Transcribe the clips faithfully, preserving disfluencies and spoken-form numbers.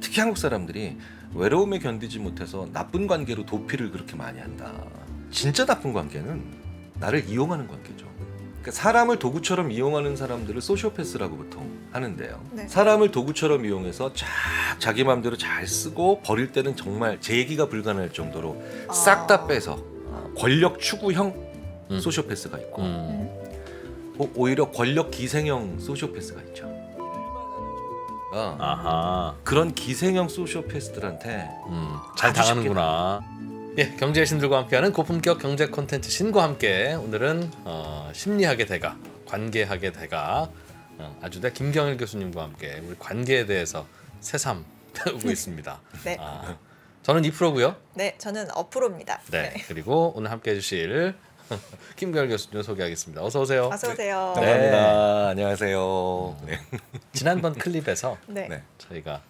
특히 한국 사람들이 외로움에 견디지 못해서 나쁜 관계로 도피를 그렇게 많이 한다. 진짜 나쁜 관계는 나를 이용하는 관계죠. 그러니까 사람을 도구처럼 이용하는 사람들을 소시오패스라고 보통 하는데요. 네. 사람을 도구처럼 이용해서 쫙 자기 마음대로 잘 쓰고 버릴 때는 정말 재기가 불가능할 정도로 아. 싹 다 빼서 권력 추구형 음. 소시오패스가 있고 음. 오- 오히려 권력 기생형 소시오패스가 있죠. 아, 아하. 그런 기생형 소시오패스들한테 음, 잘 아주 당하는구나. 예, 경제의 신들과 함께하는 고품격 경제 콘텐츠 신과 함께 오늘은 어, 심리학의 대가, 관계학의 대가 어, 아주대 김경일 교수님과 함께 우리 관계에 대해서 새삼 배우고 있습니다. 네. 아, 저는 이 프로고요. 네, 저는 어프로입니다. 네, 그리고 오늘 함께 해주실 김경일 교수님 소개하겠습니다. 어서 오세요. 어서 오세요. 네. 감사합니다. 안녕하세요. 네. 지난번 클립에서 네. 네. 저희가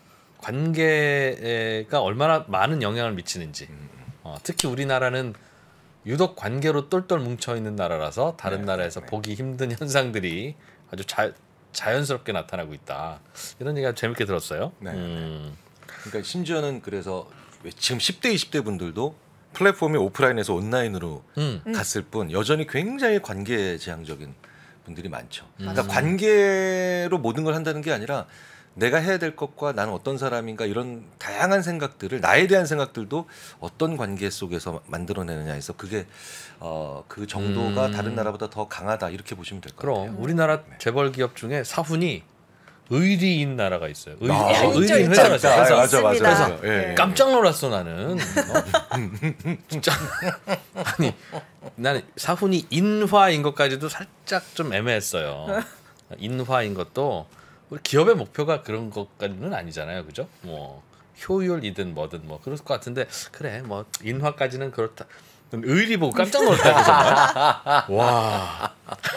관계가 얼마나 많은 영향을 미치는지, 어, 특히 우리나라는 유독 관계로 똘똘 뭉쳐 있는 나라라서 다른 네, 나라에서 네. 보기 힘든 현상들이 아주 자, 자연스럽게 나타나고 있다. 이런 얘기가 재밌게 들었어요. 네, 음, 그러니까 심지어는 그래서 지금 십 대, 이십 대 분들도 플랫폼이 오프라인에서 온라인으로 음, 음. 갔을 뿐 여전히 굉장히 관계 지향적인 분들이 많죠. 그러니까 음. 관계로 모든 걸 한다는 게 아니라 내가 해야 될 것과 나는 어떤 사람인가 이런 다양한 생각들을 나에 대한 생각들도 어떤 관계 속에서 만들어내느냐에서 그게 어, 그 정도가 음. 다른 나라보다 더 강하다 이렇게 보시면 될 것 그럼 같아요. 우리나라 네. 재벌 기업 중에 사훈이 의리인 나라가 있어요. 의리, 아, 어, 있죠, 의리인 있죠. 회사가 있죠. 있어요. 맞아, 그래서 맞아, 맞아, 맞아. 네. 예. 깜짝 놀랐어 나는. 어? 진짜 아니 나는 사훈이 인화인 것까지도 살짝 좀 애매했어요. 인화인 것도 우리 기업의 목표가 그런 것까지는 아니잖아요, 그죠? 뭐 효율이든 뭐든 뭐 그럴 것 같은데 그래 뭐 인화까지는 그렇다. 의리 보고 깜짝 놀랐다 정말. 와.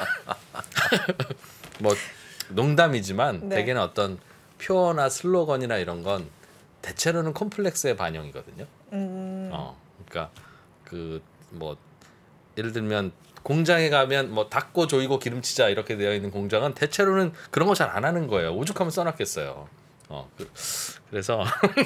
뭐 농담이지만 네. 대개는 어떤 표어나 슬로건이나 이런 건 대체로는 콤플렉스의 반영이거든요. 음. 어, 그러니까 그 뭐 예를 들면 공장에 가면 뭐 닦고 조이고 기름치자 이렇게 되어 있는 공장은 대체로는 그런 거 잘 안 하는 거예요. 오죽하면 써놨겠어요. 어, 그, 그래서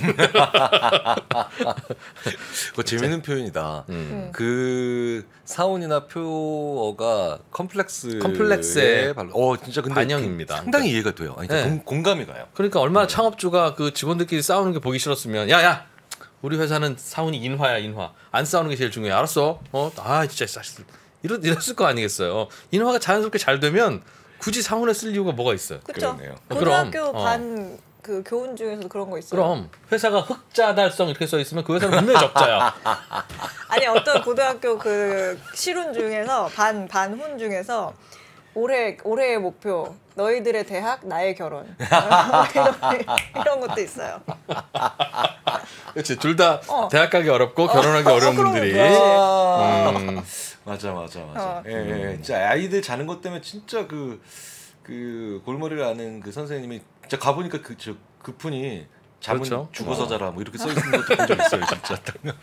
그거 재밌는 표현이다. 음, 그 사원이나 표어가 컴플렉스 컴플렉스의 어 진짜 근데 반영입니다. 그 상당히 이해가 돼요. 아니, 그러니까 네. 공, 공감이 가요. 그러니까 얼마나 창업주가 그 직원들끼리 싸우는 게 보기 싫었으면 야야 우리 회사는 사훈이 인화야 인화 안 싸우는 게 제일 중요해 알았어 어아 진짜 사실 이랬 이랬을 거 아니겠어요. 인화가 자연스럽게 잘 되면 굳이 사훈에 쓸 이유가 뭐가 있어요. 그렇죠. 그러네요. 고등학교 그럼, 어. 반 그 교훈 중에서도 그런 거 있어요. 그럼 회사가 흑자 달성 이렇게 써 있으면 그 회사는 분명히 적자야. 아니 어떤 고등학교 그 실훈 중에서 반 반훈 중에서 올해 올해의 목표 너희들의 대학 나의 결혼 이런, 이런 것도 있어요. 그렇지 둘 다 어. 대학 가기 어렵고 결혼하기 어려운 그럼 분들이. 그렇지. 아, 음, 맞아 맞아 맞아. 어. 예, 예. 진짜 아이들 자는 것 때문에 진짜 그 그 골머리를 아는 그 선생님이 진짜 가보니까 그 저 그분이 잠은 그렇죠. 죽어서 어. 자라 뭐 이렇게 써 있는 것도 본 적 있어요 진짜.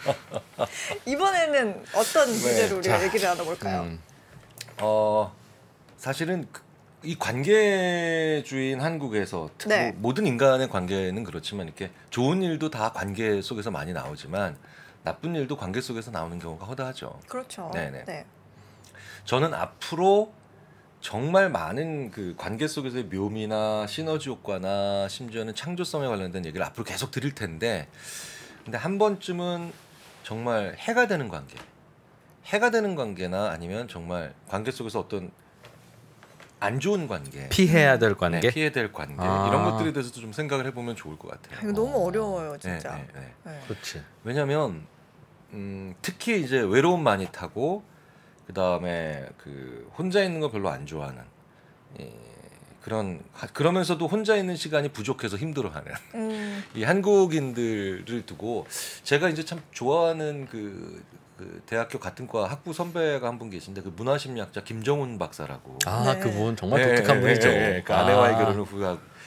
이번에는 어떤 주제로 우리가 자, 얘기를 나눠볼까요? 음, 어 사실은 그- 이 관계주의인 한국에서 특히 네. 뭐 모든 인간의 관계는 그렇지만 이렇게 좋은 일도 다 관계 속에서 많이 나오지만 나쁜 일도 관계 속에서 나오는 경우가 허다하죠. 그렇죠. 네네. 네. 저는 앞으로 정말 많은 그 관계 속에서의 묘미나 시너지 효과나 심지어는 창조성에 관련된 얘기를 앞으로 계속 드릴 텐데 근데 한 번쯤은 정말 해가 되는 관계 해가 되는 관계나 아니면 정말 관계 속에서 어떤 안 좋은 관계 피해야 될 관계. 네, 피해야 될 관계 아. 이런 것들에 대해서도 좀 생각을 해보면 좋을 것 같아요. 이거 너무 어려워요, 네, 진짜. 네, 네. 네. 그렇지. 왜냐하면 음, 특히 이제 외로움 많이 타고 그 다음에 그 혼자 있는 거 별로 안 좋아하는 예, 그런 하- 그러면서도 혼자 있는 시간이 부족해서 힘들어하는 음, 이 한국인들을 두고 제가 이제 참 좋아하는 그, 그 대학교 같은 과 학부 선배가 한 분 계신데 그 문화심리학자 김정훈 박사라고 아 네. 그분 정말 예, 독특한 예, 분이죠. 예, 예. 그 아내와의 아. 결혼을 후회하고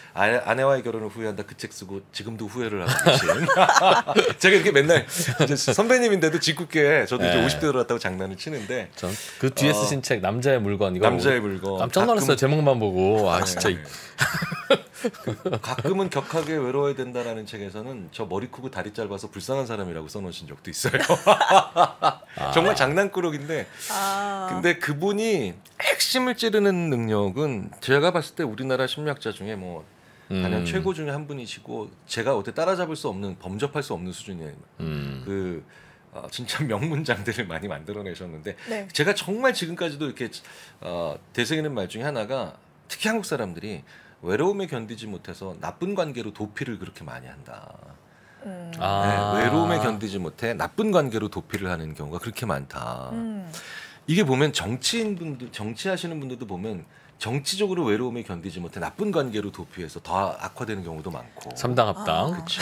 아내, 아내와의 결혼을 후회한다 그 책 쓰고 지금도 후회를 하고 계신 제가 이렇게 맨날 이제 선배님인데도 짓궂게 저도 이제 네. 오십 대 들어왔다고 장난을 치는데 전 그 뒤에 어, 쓰신 책 남자의 물건 이거 남자의 물건 깜짝 놀랐어요. 가끔- 제목만 보고 아 네, 진짜 이- 네. 그, 가끔은 격하게 외로워야 된다라는 책에서는 저 머리 크고 다리 짧아서 불쌍한 사람이라고 써놓으신 적도 있어요. 정말 장난꾸러기인데 아. 근데 그분이 핵심을 찌르는 능력은 제가 봤을 때 우리나라 심리학자 중에 뭐 단연 음. 최고 중에 한 분이시고 제가 어떻게 따라잡을 수 없는 범접할 수 없는 수준의 음. 그 어, 진짜 명문장들을 많이 만들어내셨는데 네. 제가 정말 지금까지도 이렇게 어, 되새기는 말 중에 하나가 특히 한국 사람들이 외로움에 견디지 못해서 나쁜 관계로 도피를 그렇게 많이 한다. 음. 아. 네, 외로움에 견디지 못해 나쁜 관계로 도피를 하는 경우가 그렇게 많다. 음. 이게 보면 정치인 분들, 정치하시는 분들도 보면 정치적으로 외로움에 견디지 못해 나쁜 관계로 도피해서 더 악화되는 경우도 많고. 삼당 합당. 그렇죠.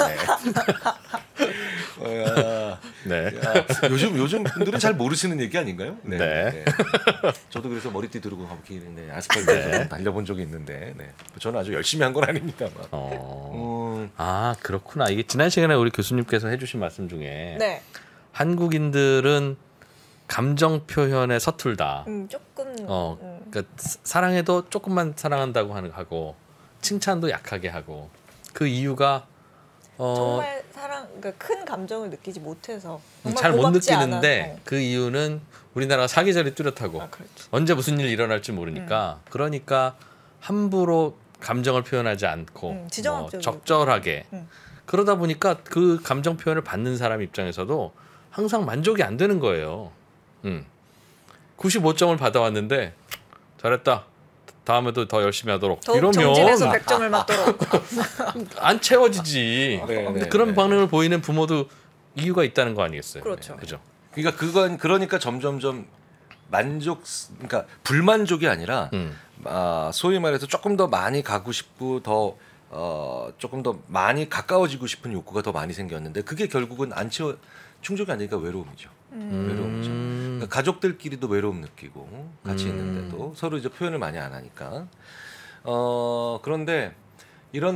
네. 어, 네. 야, 요즘 요즘 분들은 잘 모르시는 얘기 아닌가요? 네. 저도 그래서 머리띠 두르고 가보기 네, 아스팔트에 네. 달려본 적이 있는데, 네. 저는 아주 열심히 한 건 아닙니다만. 어. 음, 아 그렇구나. 이게 지난 시간에 우리 교수님께서 해주신 말씀 중에 네. 한국인들은 감정 표현에 서툴다. 음, 조금. 어, 음. 그러니까 사- 사랑해도 조금만 사랑한다고 하는 하고 칭찬도 약하게 하고 그 이유가 어, 정말 사랑, 그러니까 큰 감정을 느끼지 못해서 정말 잘 못 고맙지 느끼는데 않아서. 그 이유는 우리나라가 사계절이 뚜렷하고 아, 그렇죠. 언제 무슨 일이 일어날지 모르니까 그러니까 함부로 감정을 표현하지 않고 음, 뭐 지정학적이고. 적절하게 음. 그러다 보니까 그 감정 표현을 받는 사람 입장에서도 항상 만족이 안 되는 거예요. 음. 구십오 점을 받아왔는데 잘했다. 다음에도 더 열심히 하도록. 더욱 이러면 정진해서 백 점을 맞도록. 안 채워지지. 네, 근데 네, 그런 네. 반응을 보이는 부모도 이유가 있다는 거 아니겠어요? 그렇죠. 그죠? 그러니까 그건 그러니까 점점점 만족, 그러니까 불만족이 아니라 음. 아, 소위 말해서 조금 더 많이 가고 싶고 더 어, 조금 더 많이 가까워지고 싶은 욕구가 더 많이 생겼는데 그게 결국은 안 채워 충족이 안 되니까 외로움이죠. 음. 외로움이죠. 음. 그러니까 가족들끼리도 외로움 느끼고 같이 음. 있는데도 서로 이제 표현을 많이 안 하니까 어, 그런데 이런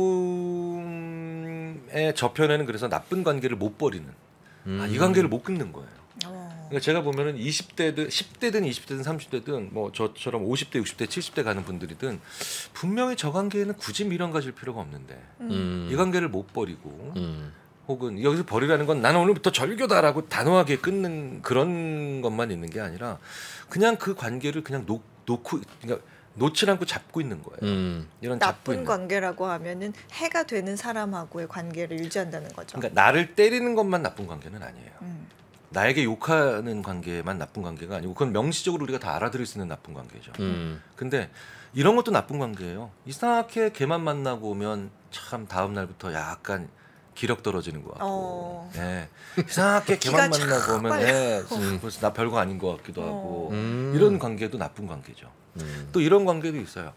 외로움의 저편에는 그래서 나쁜 관계를 못 버리는 아, 이 관계를 못 끊는 거예요. 어. 그러니까 제가 보면은 이십 대든 십 대든 이십 대든 삼십 대든 뭐 저처럼 오십 대, 육십 대, 칠십 대 가는 분들이든 분명히 저 관계에는 굳이 미련 가질 필요가 없는데 음. 이 관계를 못 버리고 음. 혹은 여기서 버리라는 건 나는 오늘부터 절교다라고 단호하게 끊는 그런 것만 있는 게 아니라 그냥 그 관계를 그냥 놓, 놓고 그러니까 놓지 않고 잡고 있는 거예요. 음. 이런 잡고 나쁜 있는. 관계라고 하면은 해가 되는 사람하고의 관계를 유지한다는 거죠. 그러니까 나를 때리는 것만 나쁜 관계는 아니에요. 음. 나에게 욕하는 관계만 나쁜 관계가 아니고 그건 명시적으로 우리가 다 알아들을 수 있는 나쁜 관계죠. 음. 근데 이런 것도 나쁜 관계예요. 이상하게 걔만 만나고 오면 참 다음 날부터 약간 기력 떨어지는 것 같고, 어. 예. 이상하게 걔만 기가 만나고 쫙 오면 빨려. 예, 벌써 나 별거 아닌 것 같기도 어. 하고 음. 이런 관계도 나쁜 관계죠. 음. 또 이런 관계도 있어요.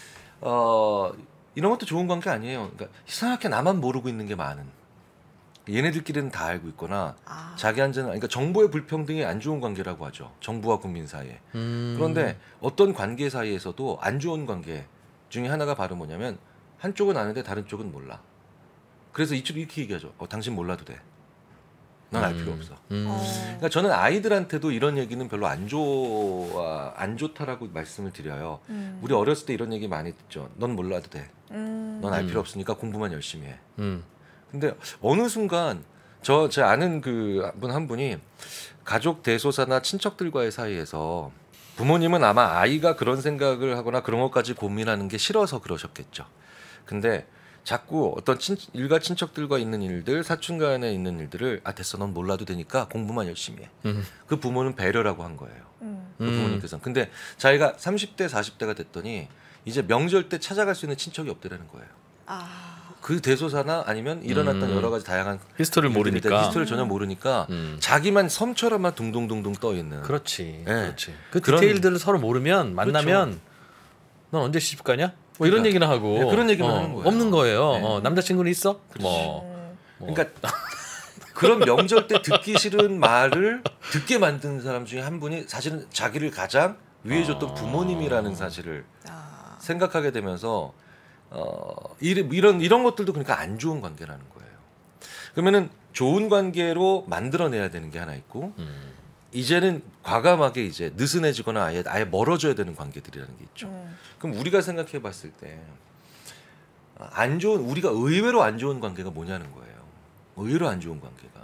어, 이런 것도 좋은 관계 아니에요. 그러니까 이상하게 나만 모르고 있는 게 많은. 얘네들끼리는 다 알고 있거나 아. 자기한테는 그러니까 정보의 불평등이 안 좋은 관계라고 하죠. 정부와 국민 사이에. 음. 그런데 어떤 관계 사이에서도 안 좋은 관계 중에 하나가 바로 뭐냐면 한쪽은 아는데 다른 쪽은 몰라. 그래서 이쪽 이렇게 얘기하죠. 어, 당신 몰라도 돼. 넌 알 음. 필요 없어. 음. 어. 그러니까 저는 아이들한테도 이런 얘기는 별로 안 좋아 안 좋다라고 말씀을 드려요. 음. 우리 어렸을 때 이런 얘기 많이 듣죠. 넌 몰라도 돼. 음. 넌 알 음. 필요 없으니까 공부만 열심히 해. 음. 근데 어느 순간 저 제 아는 그 분 한 분이 가족 대소사나 친척들과의 사이에서 부모님은 아마 아이가 그런 생각을 하거나 그런 것까지 고민하는 게 싫어서 그러셨겠죠. 근데 자꾸 어떤 친, 일가 친척들과 있는 일들, 사촌간에 있는 일들을 아 됐어, 넌 몰라도 되니까 공부만 열심히 해. 음. 그 부모는 배려라고 한 거예요. 음. 그 음. 부모님께서는. 근데 자기가 삼십 대, 사십 대가 됐더니 이제 명절 때 찾아갈 수 있는 친척이 없더라는 거예요. 아. 그 대소사나 아니면 일어났던 음. 여러 가지 다양한 히스토리를 일들에 대한 모르니까. 히스토리를 전혀 모르니까 음. 자기만 섬처럼만 둥둥둥둥 떠 있는. 그렇지. 네. 그렇지. 그 그런- 디테일들을 서로 모르면 만나면 넌 언제 시집 가냐? 뭐 이런 그러니까. 얘기나 하고 네, 그런 얘기만 어, 하는 거예요. 없는 거예요. 네. 어, 남자친구는 있어? 뭐, 음. 뭐. 그러니까 그런 명절 때 듣기 싫은 말을 듣게 만든 사람 중에 한 분이 사실은 자기를 가장 위해 줬던 아. 부모님이라는 사실을 아. 생각하게 되면서 어, 이런 이런 것들도 그러니까 안 좋은 관계라는 거예요. 그러면은 좋은 관계로 만들어내야 되는 게 하나 있고 음. 이제는 과감하게 이제 느슨해지거나 아예 아예 멀어져야 되는 관계들이라는 게 있죠. 음. 그럼 우리가 생각해봤을 때 안 좋은 우리가 의외로 안 좋은 관계가 뭐냐는 거예요. 의외로 안 좋은 관계가.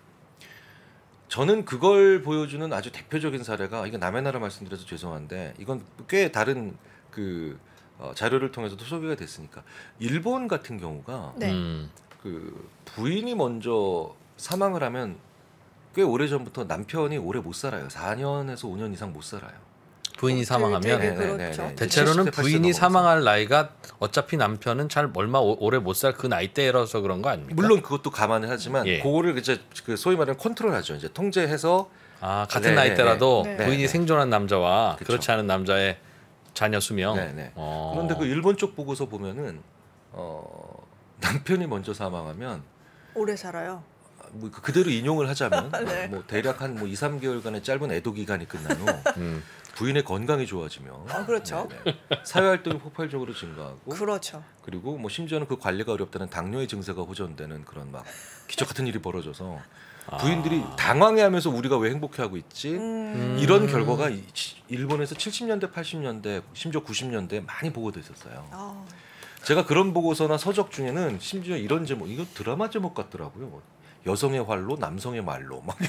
저는 그걸 보여주는 아주 대표적인 사례가 이거 남의 나라 말씀드려서 죄송한데 이건 꽤 다른 그 어, 자료를 통해서도 소개가 됐으니까 일본 같은 경우가 네. 음. 그 부인이 먼저 사망을 하면 꽤 오래 전부터 남편이 오래 못 살아요. 사 년에서 오 년 이상 못 살아요. 부인이 되게 사망하면 되게 네, 네, 그렇죠. 네, 네. 대체로는 칠십 대, 부인이 팔십 대 사망할 나이가 어차피 남편은 잘 얼마 오- 오래 못 살 그 나이대라서 그런 거 아닙니까? 물론 그것도 감안을 하지만 예. 그거를 이제 그 소위 말하는 컨트롤하죠. 이제 통제해서 아 같은 네, 나이대라도 네, 네. 부인이 네. 생존한 남자와 그쵸. 그렇지 않은 남자의 자녀 수명. 네, 네. 어. 그런데 그 일본 쪽 보고서 보면은 어, 남편이 먼저 사망하면 오래 살아요. 뭐 그- 그대로 인용을 하자면 네. 뭐 대략 한 뭐 이, 삼 개월간의 짧은 애도 기간이 끝난 후 음. 부인의 건강이 좋아지며 아, 그렇죠. 네, 네. 사회 활동이 폭발적으로 증가하고 그렇죠. 그리고 뭐 심지어는 그 관리가 어렵다는 당뇨의 증세가 호전되는 그런 막 기적 같은 일이 벌어져서 부인들이 아. 당황해하면서 우리가 왜 행복해하고 있지? 음. 이런 결과가 이- 일본에서 칠십 년대, 팔십 년대, 심지어 구십 년대에 많이 보고됐었어요. 아, 제가 그런 보고서나 서적 중에는 심지어 이런 제목, 이거 드라마 제목 같더라고요. 여성의 활로, 남성의 말로. 막.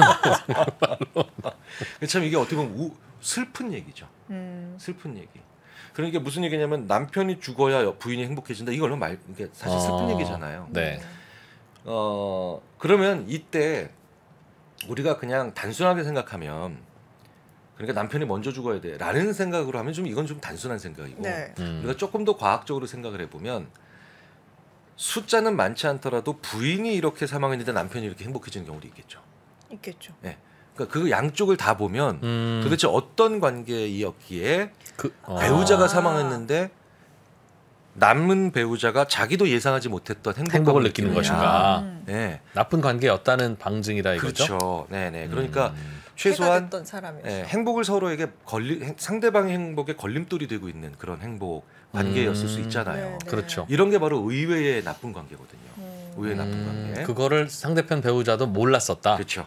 참 이게 어떻게 보면 우, 슬픈 얘기죠. 음. 슬픈 얘기. 그러니까 무슨 얘기냐면 남편이 죽어야 부인이 행복해진다. 이걸로 말, 이게 사실 슬픈 어. 얘기잖아요. 네. 어 그러면 이때 우리가 그냥 단순하게 생각하면 그러니까 남편이 먼저 죽어야 돼라는 생각으로 하면 좀 이건 좀 단순한 생각이고 네. 음. 우리가 조금 더 과학적으로 생각을 해보면 숫자는 많지 않더라도 부인이 이렇게 사망했는데 남편이 이렇게 행복해지는 경우도 있겠죠. 있겠죠. 그러니까 그 양쪽을 다 보면 음. 도대체 어떤 관계이었기에 그, 어. 배우자가 아. 사망했는데 남은 배우자가 자기도 예상하지 못했던 행복감을, 행복을 느끼는 느끼느냐. 것인가. 음. 네, 나쁜 관계였다는 방증이라 이거죠. 그렇죠. 네네. 그러니까 음. 최소한 했던 사람이었어. 예, 행복을 서로에게 걸리 행- 상대방의 행복에 걸림돌이 되고 있는 그런 행복 관계였을 수 음. 있잖아요. 네, 네. 그렇죠. 이런 게 바로 의외의 나쁜 관계거든요. 음. 의외의 나쁜 음, 관계. 그거를 상대편 배우자도 몰랐었다. 그렇죠.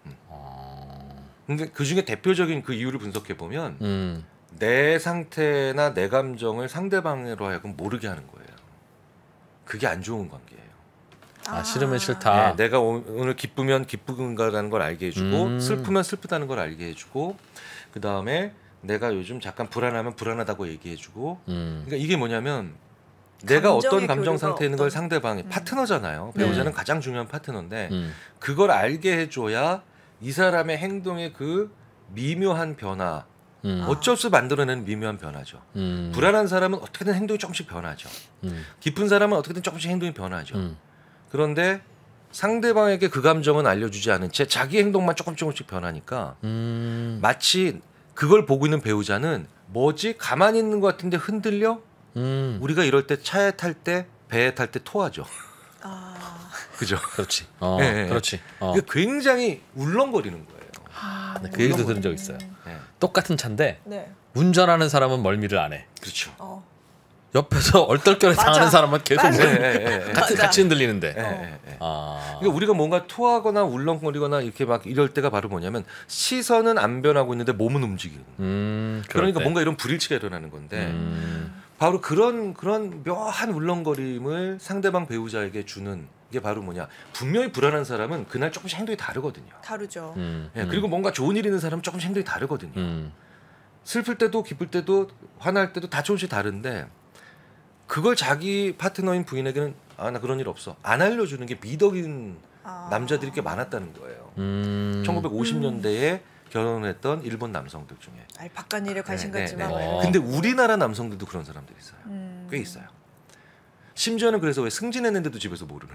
어. 근데 그 중에 대표적인 그 이유를 분석해 보면 음. 내 상태나 내 감정을 상대방으로 하여금 모르게 하는 거예요. 그게 안 좋은 관계예요. 아, 싫으면 싫다. 네, 내가 오- 오늘 기쁘면 기쁜가라는 걸 알게 해주고 음. 슬프면 슬프다는 걸 알게 해주고 그 다음에 내가 요즘 잠깐 불안하면 불안하다고 얘기해주고 음. 그러니까 이게 뭐냐면 내가 감정의 어떤 감정 교류가 상태에 있는 어떤- 걸 상대방이 음. 파트너잖아요. 네. 배우자는 가장 중요한 파트너인데 음. 그걸 알게 해줘야 이 사람의 행동의 그 미묘한 변화 음. 어쩔 수 만들어내는 미묘한 변화죠. 음. 불안한 사람은 어떻게든 행동이 조금씩 변하죠. 음. 기쁜 사람은 어떻게든 조금씩 행동이 변하죠. 음. 그런데 상대방에게 그 감정은 알려주지 않은 채 자기 행동만 조금 조금씩 변하니까 음. 마치 그걸 보고 있는 배우자는 뭐지? 가만히 있는 것 같은데 흔들려? 음. 우리가 이럴 때 차에 탈 때 배에 탈 때 토하죠. 아, 그죠? 그렇지. 어, 예, 예. 그렇지. 어. 이게 굉장히 울렁거리는 거예요. 아, 네, 그 얘기도 들은 적 있어요. 네. 똑같은 차인데 네. 운전하는 사람은 멀미를 안 해. 그렇죠. 어. 옆에서 얼떨결에 맞아. 당하는 사람은 계속 맞아. 예, 멀미- 예, 예, 예. 같이 맞아. 같이 흔들리는데. 예, 예, 예. 아. 그러니까 우리가 뭔가 토하거나 울렁거리거나 이렇게 막 이럴 때가 바로 뭐냐면 시선은 안 변하고 있는데 몸은 움직이는. 음. 그럴 그러니까 때. 뭔가 이런 불일치가 일어나는 건데 음. 바로 그런 그런 묘한 울렁거림을 상대방 배우자에게 주는 게 바로 뭐냐 분명히 불안한 사람은 그날 조금씩 행동이 다르거든요. 다르죠. 음. 예, 그리고 뭔가 좋은 일 있는 사람은 조금씩 행동이 다르거든요. 음. 슬플 때도 기쁠 때도 화날 때도 다 조금씩 다른데 그걸 자기 파트너인 부인에게는 아 나 그런 일 없어 안 알려주는 게 미덕인 아. 남자들이 꽤 많았다는 거예요. 음. 천구백오십 년대에 결혼했던 일본 남성들 중에. 알박한 일에 관심 네, 네, 갖지만. 네. 어. 근데 우리나라 남성들도 그런 사람들이 있어요. 음. 꽤 있어요. 심지어는 그래서 왜 승진했는데도 집에서 모르는.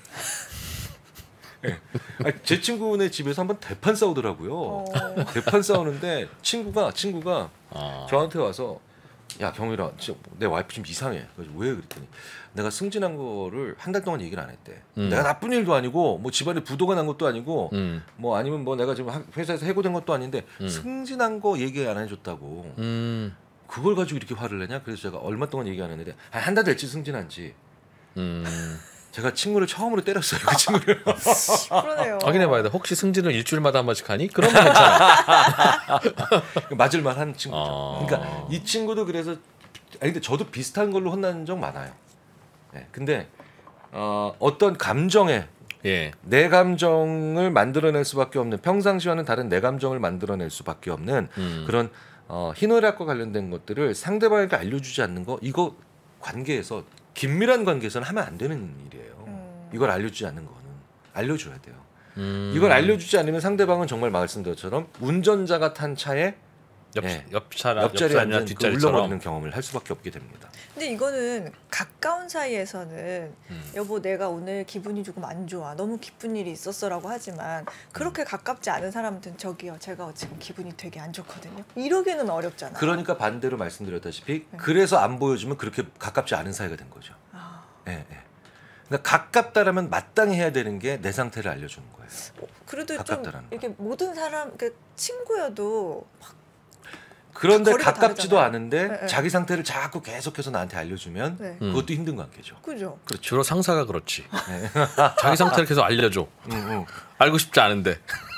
네. 아니, 제 친구네 집에서 한번 대판 싸우더라고요. 어. 대판 싸우는데 친구가 친구가 아. 저한테 와서 야 경일아, 진짜 내 와이프 좀 이상해. 그래서 왜 그랬더니 내가 승진한 거를 한 달 동안 얘기를 안 했대. 음. 내가 나쁜 일도 아니고 뭐 집안에 부도가 난 것도 아니고 음. 뭐 아니면 뭐 내가 지금 학- 회사에서 해고된 것도 아닌데 음. 승진한 거 얘기 안 해줬다고. 음. 그걸 가지고 이렇게 화를 내냐? 그래서 제가 얼마 동안 얘기 안 했는데 한 달 됐지 승진한지. 음. 제가 친구를 처음으로 때렸어요. 그 친구를. 그러네요. 확인해봐야 돼. 혹시 승진을 일주일마다 한 번씩 하니? 그러면 괜찮아. 맞을만 한 친구죠. 어. 그러니까 이 친구도 그래서 아니 근데 저도 비슷한 걸로 혼난 적 많아요. 네, 근데 어, 어떤 감정에 예. 내 감정을 만들어낼 수밖에 없는 평상시와는 다른 내 감정을 만들어낼 수밖에 없는 음. 그런 어, 희노애락과 관련된 것들을 상대방에게 알려주지 않는 거 이거 관계에서 긴밀한 관계에서는 하면 안 되는 일이에요. 음. 이걸 알려주지 않는 거는 알려줘야 돼요. 음. 이걸 알려주지 않으면 상대방은 정말 말씀드렸처럼 운전자가 탄 차에 옆, 예. 옆차라 옆자리에 옆자리나 앉은 그 뒷자리처럼. 울렁거리는 경험을 할 수밖에 없게 됩니다. 근데 이거는 가까운 사이에서는 음. 여보 내가 오늘 기분이 조금 안 좋아 너무 기쁜 일이 있었어라고 하지만 그렇게 가깝지 않은 사람들은 저기요 제가 지금 기분이 되게 안 좋거든요 이러기는 어렵잖아요. 그러니까 반대로 말씀드렸다시피 네. 그래서 안 보여주면 그렇게 가깝지 않은 사이가 된 거죠. 아, 예, 예. 그러니까 가깝다라면 마땅히 해야 되는 게 내 상태를 알려주는 거예요. 어, 그래도 좀 가깝다라는 거. 이렇게 모든 사람 그러니까 친구여도 막 그런데 거리가 가깝지도 다르잖아요. 않은데 네, 네. 자기 상태를 자꾸 계속해서 나한테 알려주면 네. 음. 그것도 힘든 관계죠. 그죠. 주로 상사가 그렇지. 네. 자기 상태를 계속 알려줘. 음, 음. 알고 싶지 않은데.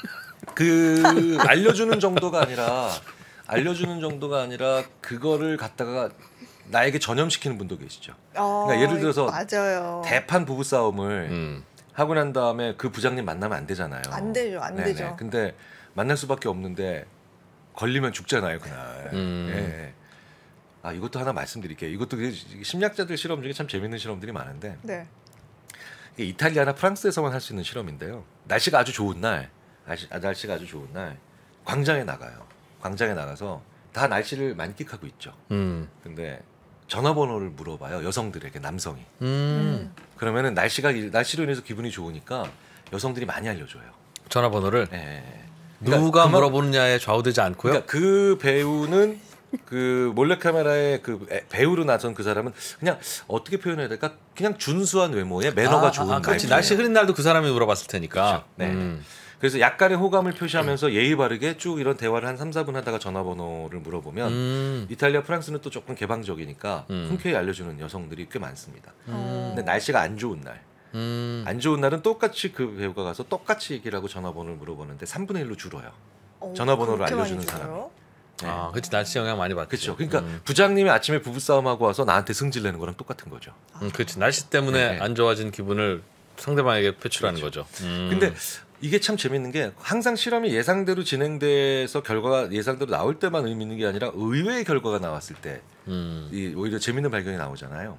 그 알려주는 정도가 아니라 알려주는 정도가 아니라 그거를 갖다가 나에게 전염시키는 분도 계시죠. 어, 그러니까 예를 들어서 맞아요. 대판 부부 싸움을 음. 하고 난 다음에 그 부장님 만나면 안 되잖아요. 안 되죠, 안 네네. 되죠. 근데 만날 수밖에 없는데 걸리면 죽잖아요 그날. 음. 예. 아 이것도 하나 말씀드릴게요. 이것도 그 심리학자들 실험 중에 참 재밌는 실험들이 많은데 네. 이게 이탈리아나 프랑스에서만 할 수 있는 실험인데요. 날씨가 아주 좋은 날, 날씨, 아, 날씨가 아주 좋은 날 광장에 나가요. 광장에 나가서 다 날씨를 만끽하고 있죠. 음. 근데 전화번호를 물어봐요. 여성들에게 남성이. 음. 그러면은 날씨가 날씨로 인해서 기분이 좋으니까 여성들이 많이 알려줘요. 전화번호를 예, 예. 누가 그만- 물어보느냐에 좌우되지 않고요. 그러니까 그 배우는 그 몰래카메라에 그 애- 배우로 나선 그 사람은 그냥 어떻게 표현해야 될까? 그냥 준수한 외모에 매너가 아, 좋은 아, 그렇지. 말이에요. 날씨 흐린 날도 그 사람이 물어봤을 테니까. 그렇죠. 네. 음. 그래서 약간의 호감을 표시하면서 예의 바르게 쭉 이런 대화를 한 삼, 사 분 하다가 전화번호를 물어보면 음. 이탈리아, 프랑스는 또 조금 개방적이니까 음. 흔쾌히 알려주는 여성들이 꽤 많습니다. 어. 근데 날씨가 안 좋은 날, 음. 안 좋은 날은 똑같이 그 배우가 가서 똑같이 얘기를 하고 전화번호를 물어보는데 삼분의 일로 줄어요. 어, 전화번호를 그렇게 많이 알려주는 줘요? 네. 아, 그렇지. 날씨 영향 많이 받지. 그렇죠. 그러니까 음. 부장님이 아침에 부부싸움 하고 와서 나한테 승질 내는 거랑 똑같은 거죠. 음, 그렇지. 날씨 때문에 네. 안 좋아진 기분을 상대방에게 표출하는 거죠. 음. 근데 이게 참 재밌는 게 항상 실험이 예상대로 진행돼서 결과가 예상대로 나올 때만 의미 있는 게 아니라 의외의 결과가 나왔을 때 음. 이 오히려 재밌는 발견이 나오잖아요.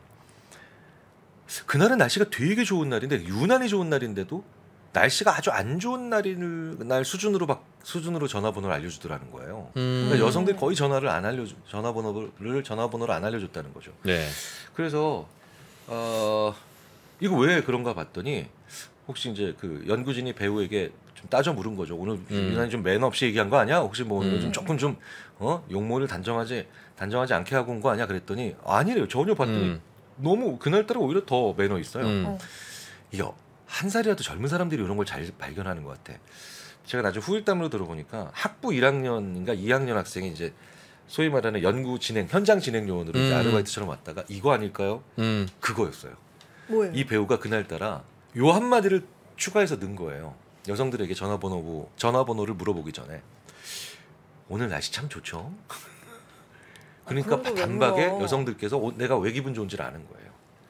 그날은 날씨가 되게 좋은 날인데 유난히 좋은 날인데도 날씨가 아주 안 좋은 날일 날 수준으로 막 수준으로 전화번호를 알려주더라는 거예요. 음. 그러니까 여성들이 거의 전화를 안 알려 전화번호를 전화번호를 안 알려줬다는 거죠. 네. 그래서 어 이거 왜 그런가 봤더니 혹시 이제 그 연구진이 배우에게 좀 따져 물은 거죠. 오늘 음. 유난히 좀 매너 없이 얘기한 거 아니야? 혹시 뭐 오늘 음. 좀 조금 좀 어? 용모를 단정하지 단정하지 않게 하고 온 거 아니야? 그랬더니 아니래요. 전혀 봤더니 음. 너무 그날따라 오히려 더 매너 있어요. 음. 어. 이게 한 살이라도 젊은 사람들이 이런 걸 잘 발견하는 것 같아. 제가 나중에 후일담으로 들어보니까 학부 일 학년인가 이 학년 학생이 이제 소위 말하는 연구 진행 현장 진행 요원으로 이제 음. 아르바이트처럼 왔다가 이거 아닐까요? 음. 그거였어요. 뭐예요? 이 배우가 그날따라 요 한마디를 추가해서 넣은 거예요. 여성들에게 전화번호 전화번호를 물어보기 전에 오늘 날씨 참 좋죠. 그러니까 아, 그런 걸 왜 단박에 물어? 여성들께서 오- 내가 왜 기분 좋은지를 아는 거예요.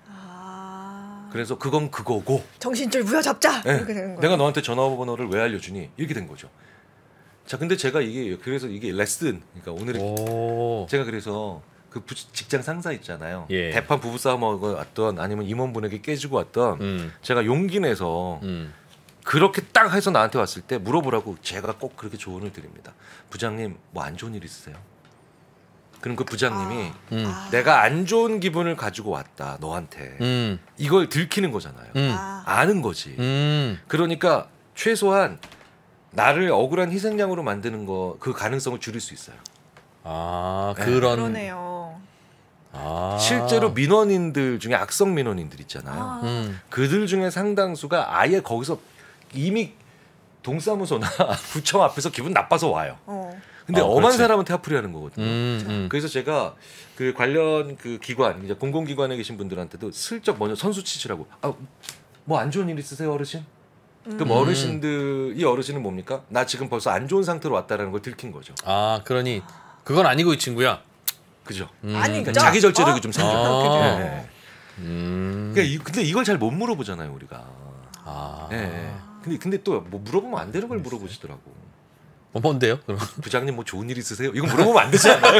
아. 그래서 그건 그거고 정신줄 부여잡자 네, 이렇게 되는 거예요. 내가 너한테 전화번호를 왜 알려주니 이렇게 된 거죠. 자 근데 제가 이게 그래서 이게 레슨 그러니까 오늘 오. 제가 그래서 그 부- 직장 상사 있잖아요. 예. 대판 부부싸움하고 왔던 아니면 임원분에게 깨지고 왔던 음. 제가 용기 내서 음. 그렇게 딱 해서 나한테 왔을 때 물어보라고 제가 꼭 그렇게 조언을 드립니다. 부장님 뭐 안 좋은 일 있으세요? 그럼 그 부장님이 음. 아. 내가 안 좋은 기분을 가지고 왔다 너한테 음. 이걸 들키는 거잖아요. 음. 아. 아는 거지. 음. 그러니까 최소한 나를 억울한 희생양으로 만드는 거 그 가능성을 줄일 수 있어요. 아, 네. 그런 그러네요. 아. 실제로 민원인들 중에 악성 민원인들 있잖아요. 아. 음. 그들 중에 상당수가 아예 거기서 이미 동사무소나 구청 앞에서 기분 나빠서 와요. 어. 근데 어, 엄한 그렇지. 사람한테 화풀이하는 거거든요. 음, 음. 그래서 제가 그 관련 그 기관 이제 공공기관에 계신 분들한테도 슬쩍 먼저 선수 치시라고. 아, 뭐 안 좋은 일 있으세요 어르신? 그럼 음. 어르신들 이 어르신은 뭡니까? 나 지금 벌써 안 좋은 상태로 왔다라는 걸 들킨 거죠. 아 그러니 그건 아니고 이 친구야. 그죠? 음. 아니 그러니까 자기 절제력이 좀 생겨. 아. 네. 음. 그러니까 이, 근데 이걸 잘 못 물어보잖아요 우리가. 아. 네. 근데 근데 또 뭐 물어보면 안 되는 걸 물어보시더라고. 어, 뭔데요? 그럼 부장님 뭐 좋은 일 있으세요? 이건 물어보면 안 되지 않나요?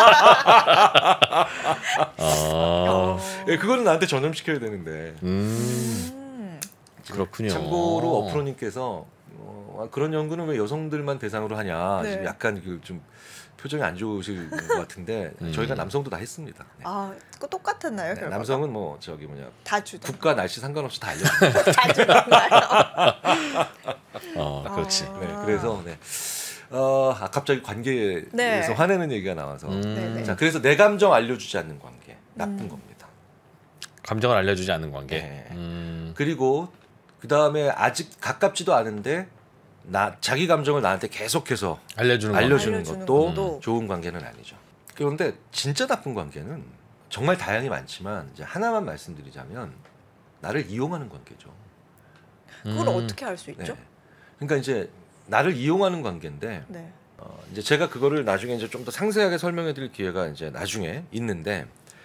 아. 어. 예, 그거는 나한테 전염시켜야 되는데. 음. 음. 그렇군요. 참고로 어프로님께서 어, 그런 연구는 왜 여성들만 대상으로 하냐. 네. 지금 약간 그 좀 표정이 안 좋으실 것 같은데 음. 저희가 남성도 다 했습니다. 네. 아, 그거 똑같았나요? 네, 결과가? 남성은 뭐 저기 뭐냐 다 주죠. 국가 날씨 상관없이 다 알려줍니다. 다 주던가요? 어, 그렇지. 아. 네, 그래서 네. 어, 아, 갑자기 관계에서 네. 화내는 얘기가 나와서 음. 네네. 자 그래서 내 감정 알려주지 않는 관계 나쁜 음. 겁니다. 감정을 알려주지 않는 관계. 네. 음. 그리고 그 다음에 아직 가깝지도 않은데 나 자기 감정을 나한테 계속해서 알려주는 관계. 알려주는 알려주는 것도 것도. 좋은 관계는 아니죠. 그런데 진짜 나쁜 관계는 정말 다양히 많지만 이제 하나만 말씀드리자면 나를 이용하는 관계죠. 그걸 음. 어떻게 할 수 있죠? 네. 그러니까 이제 나를 이용하는 관계인데 네. 어, 이제 제가 그거를 나중에 이제 좀 더 상세하게 설명해드릴 기회가 이제 나중에 있는데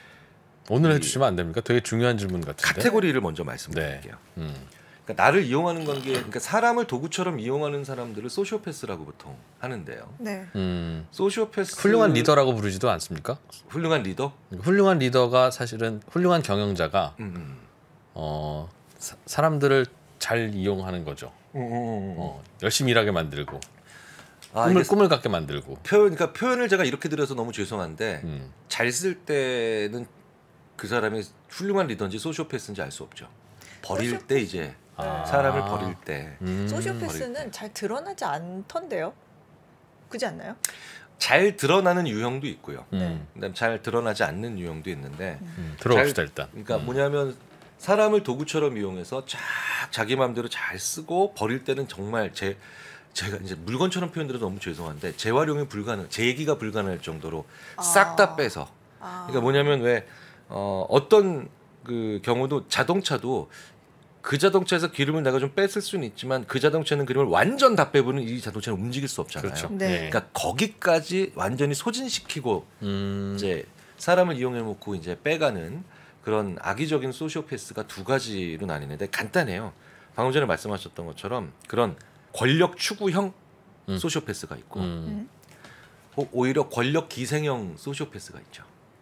오늘 이- 해주시면 안 됩니까? 되게 중요한 질문 같은데. 카테고리를 먼저 말씀드릴게요. 음. 그러니까 나를 이용하는 관계, 그러니까 사람을 도구처럼 이용하는 사람들을 소시오패스라고 보통 하는데요. 네. 음. 소시오패스 훌륭한 리더라고 부르지도 않습니까? 훌륭한 리더? 훌륭한 리더가 사실은 훌륭한 경영자가 음, 음. 어, 사, 사람들을 잘 이용하는 거죠. 음, 음, 음. 어, 열심히 일하게 만들고 아, 꿈을 이게 꿈을 갖게 만들고. 표현, 그러니까 표현을 제가 이렇게 드려서 너무 죄송한데 음. 잘 쓸 때는 그 사람이 훌륭한 리더인지 소시오패스인지 알 수 없죠. 버릴 때 이제 아. 사람을 버릴 때. 음. 소시오패스는 잘 드러나지 않던데요. 그지 않나요? 잘 드러나는 유형도 있고요. 음. 그다음 잘 드러나지 않는 유형도 있는데, 음. 들어봅시다 일단. 그러니까 음. 뭐냐면 사람을 도구처럼 이용해서 쫙 자기 마음대로 잘 쓰고 버릴 때는 정말 제 제가 이제 물건처럼 표현드려서 너무 죄송한데 재활용이 불가능, 재기가 불가능할 정도로 싹 다 아. 빼서. 아. 그러니까 뭐냐면 왜 어, 어떤 그 경우도 자동차도 그 자동차에서 기름을 내가 좀 뺐을 수는 있지만 그 자동차는 기름을 완전 다 빼버리면 이 자동차는 움직일 수 없잖아요. 그렇죠. 네. 예. 그러니까 거기까지 완전히 소진시키고 음. 이제 사람을 이용해 놓고 이제 빼가는 그런 악의적인 소시오패스가 두 가지로 나뉘는데 간단해요. 방금 전에 말씀하셨던 것처럼 그런 권력 추구형 음. 소시오패스가 있고 음. 오- 오히려 권력 기생형 소시오패스가 있죠.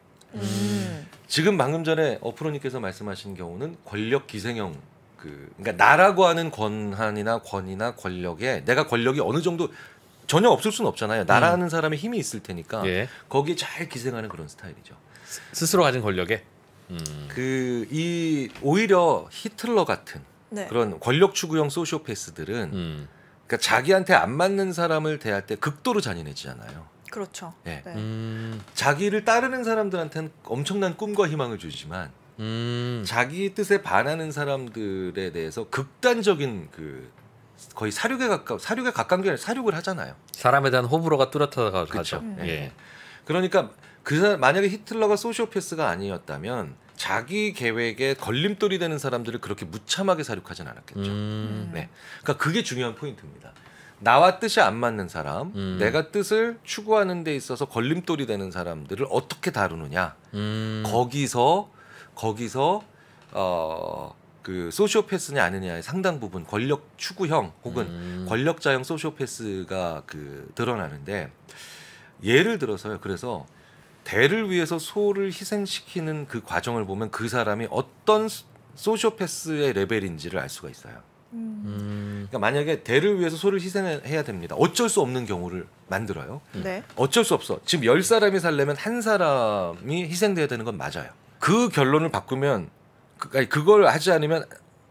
음. 지금 방금 전에 어프로님께서 말씀하신 경우는 권력 기생형 그 그러니까 나라고 하는 권한이나 권위나 권력에 내가 권력이 어느 정도 전혀 없을 수는 없잖아요. 나라는 사람의 힘이 있을 테니까 예. 거기에 잘 기생하는 그런 스타일이죠. 스스로 가진 권력에. 음. 그 이 오히려 히틀러 같은 네. 그런 권력 추구형 소시오패스들은 음. 그러니까 자기한테 안 맞는 사람을 대할 때 극도로 잔인해지잖아요. 그렇죠. 네. 네. 음. 자기를 따르는 사람들한테는 엄청난 꿈과 희망을 주지만 음. 자기 뜻에 반하는 사람들에 대해서 극단적인 그 거의 사륙에 가까 사륙에 가까운 게 아니라 사륙을 하잖아요. 사람에 대한 호불호가 뚜렷하다고 그쵸. 하죠. 음. 예. 그러니까 그 사람 만약에 히틀러가 소시오패스가 아니었다면 자기 계획에 걸림돌이 되는 사람들을 그렇게 무참하게 사륙하진 않았겠죠. 음. 네, 그러니까 그게 중요한 포인트입니다. 나와 뜻이 안 맞는 사람, 음. 내가 뜻을 추구하는 데 있어서 걸림돌이 되는 사람들을 어떻게 다루느냐. 음. 거기서 거기서 어, 그 소시오패스냐 아니냐의 상당 부분 권력 추구형 혹은 음. 권력자형 소시오패스가 그 드러나는데 예를 들어서요. 그래서 대를 위해서 소를 희생시키는 그 과정을 보면 그 사람이 어떤 소시오패스의 레벨인지를 알 수가 있어요. 음. 음. 그러니까 만약에 대를 위해서 소를 희생해야 됩니다. 어쩔 수 없는 경우를 만들어요. 네. 어쩔 수 없어. 지금 열 사람이 살려면 한 사람이 희생돼야 되는 건 맞아요. 그 결론을 바꾸면 그, 아니, 그걸 하지 않으면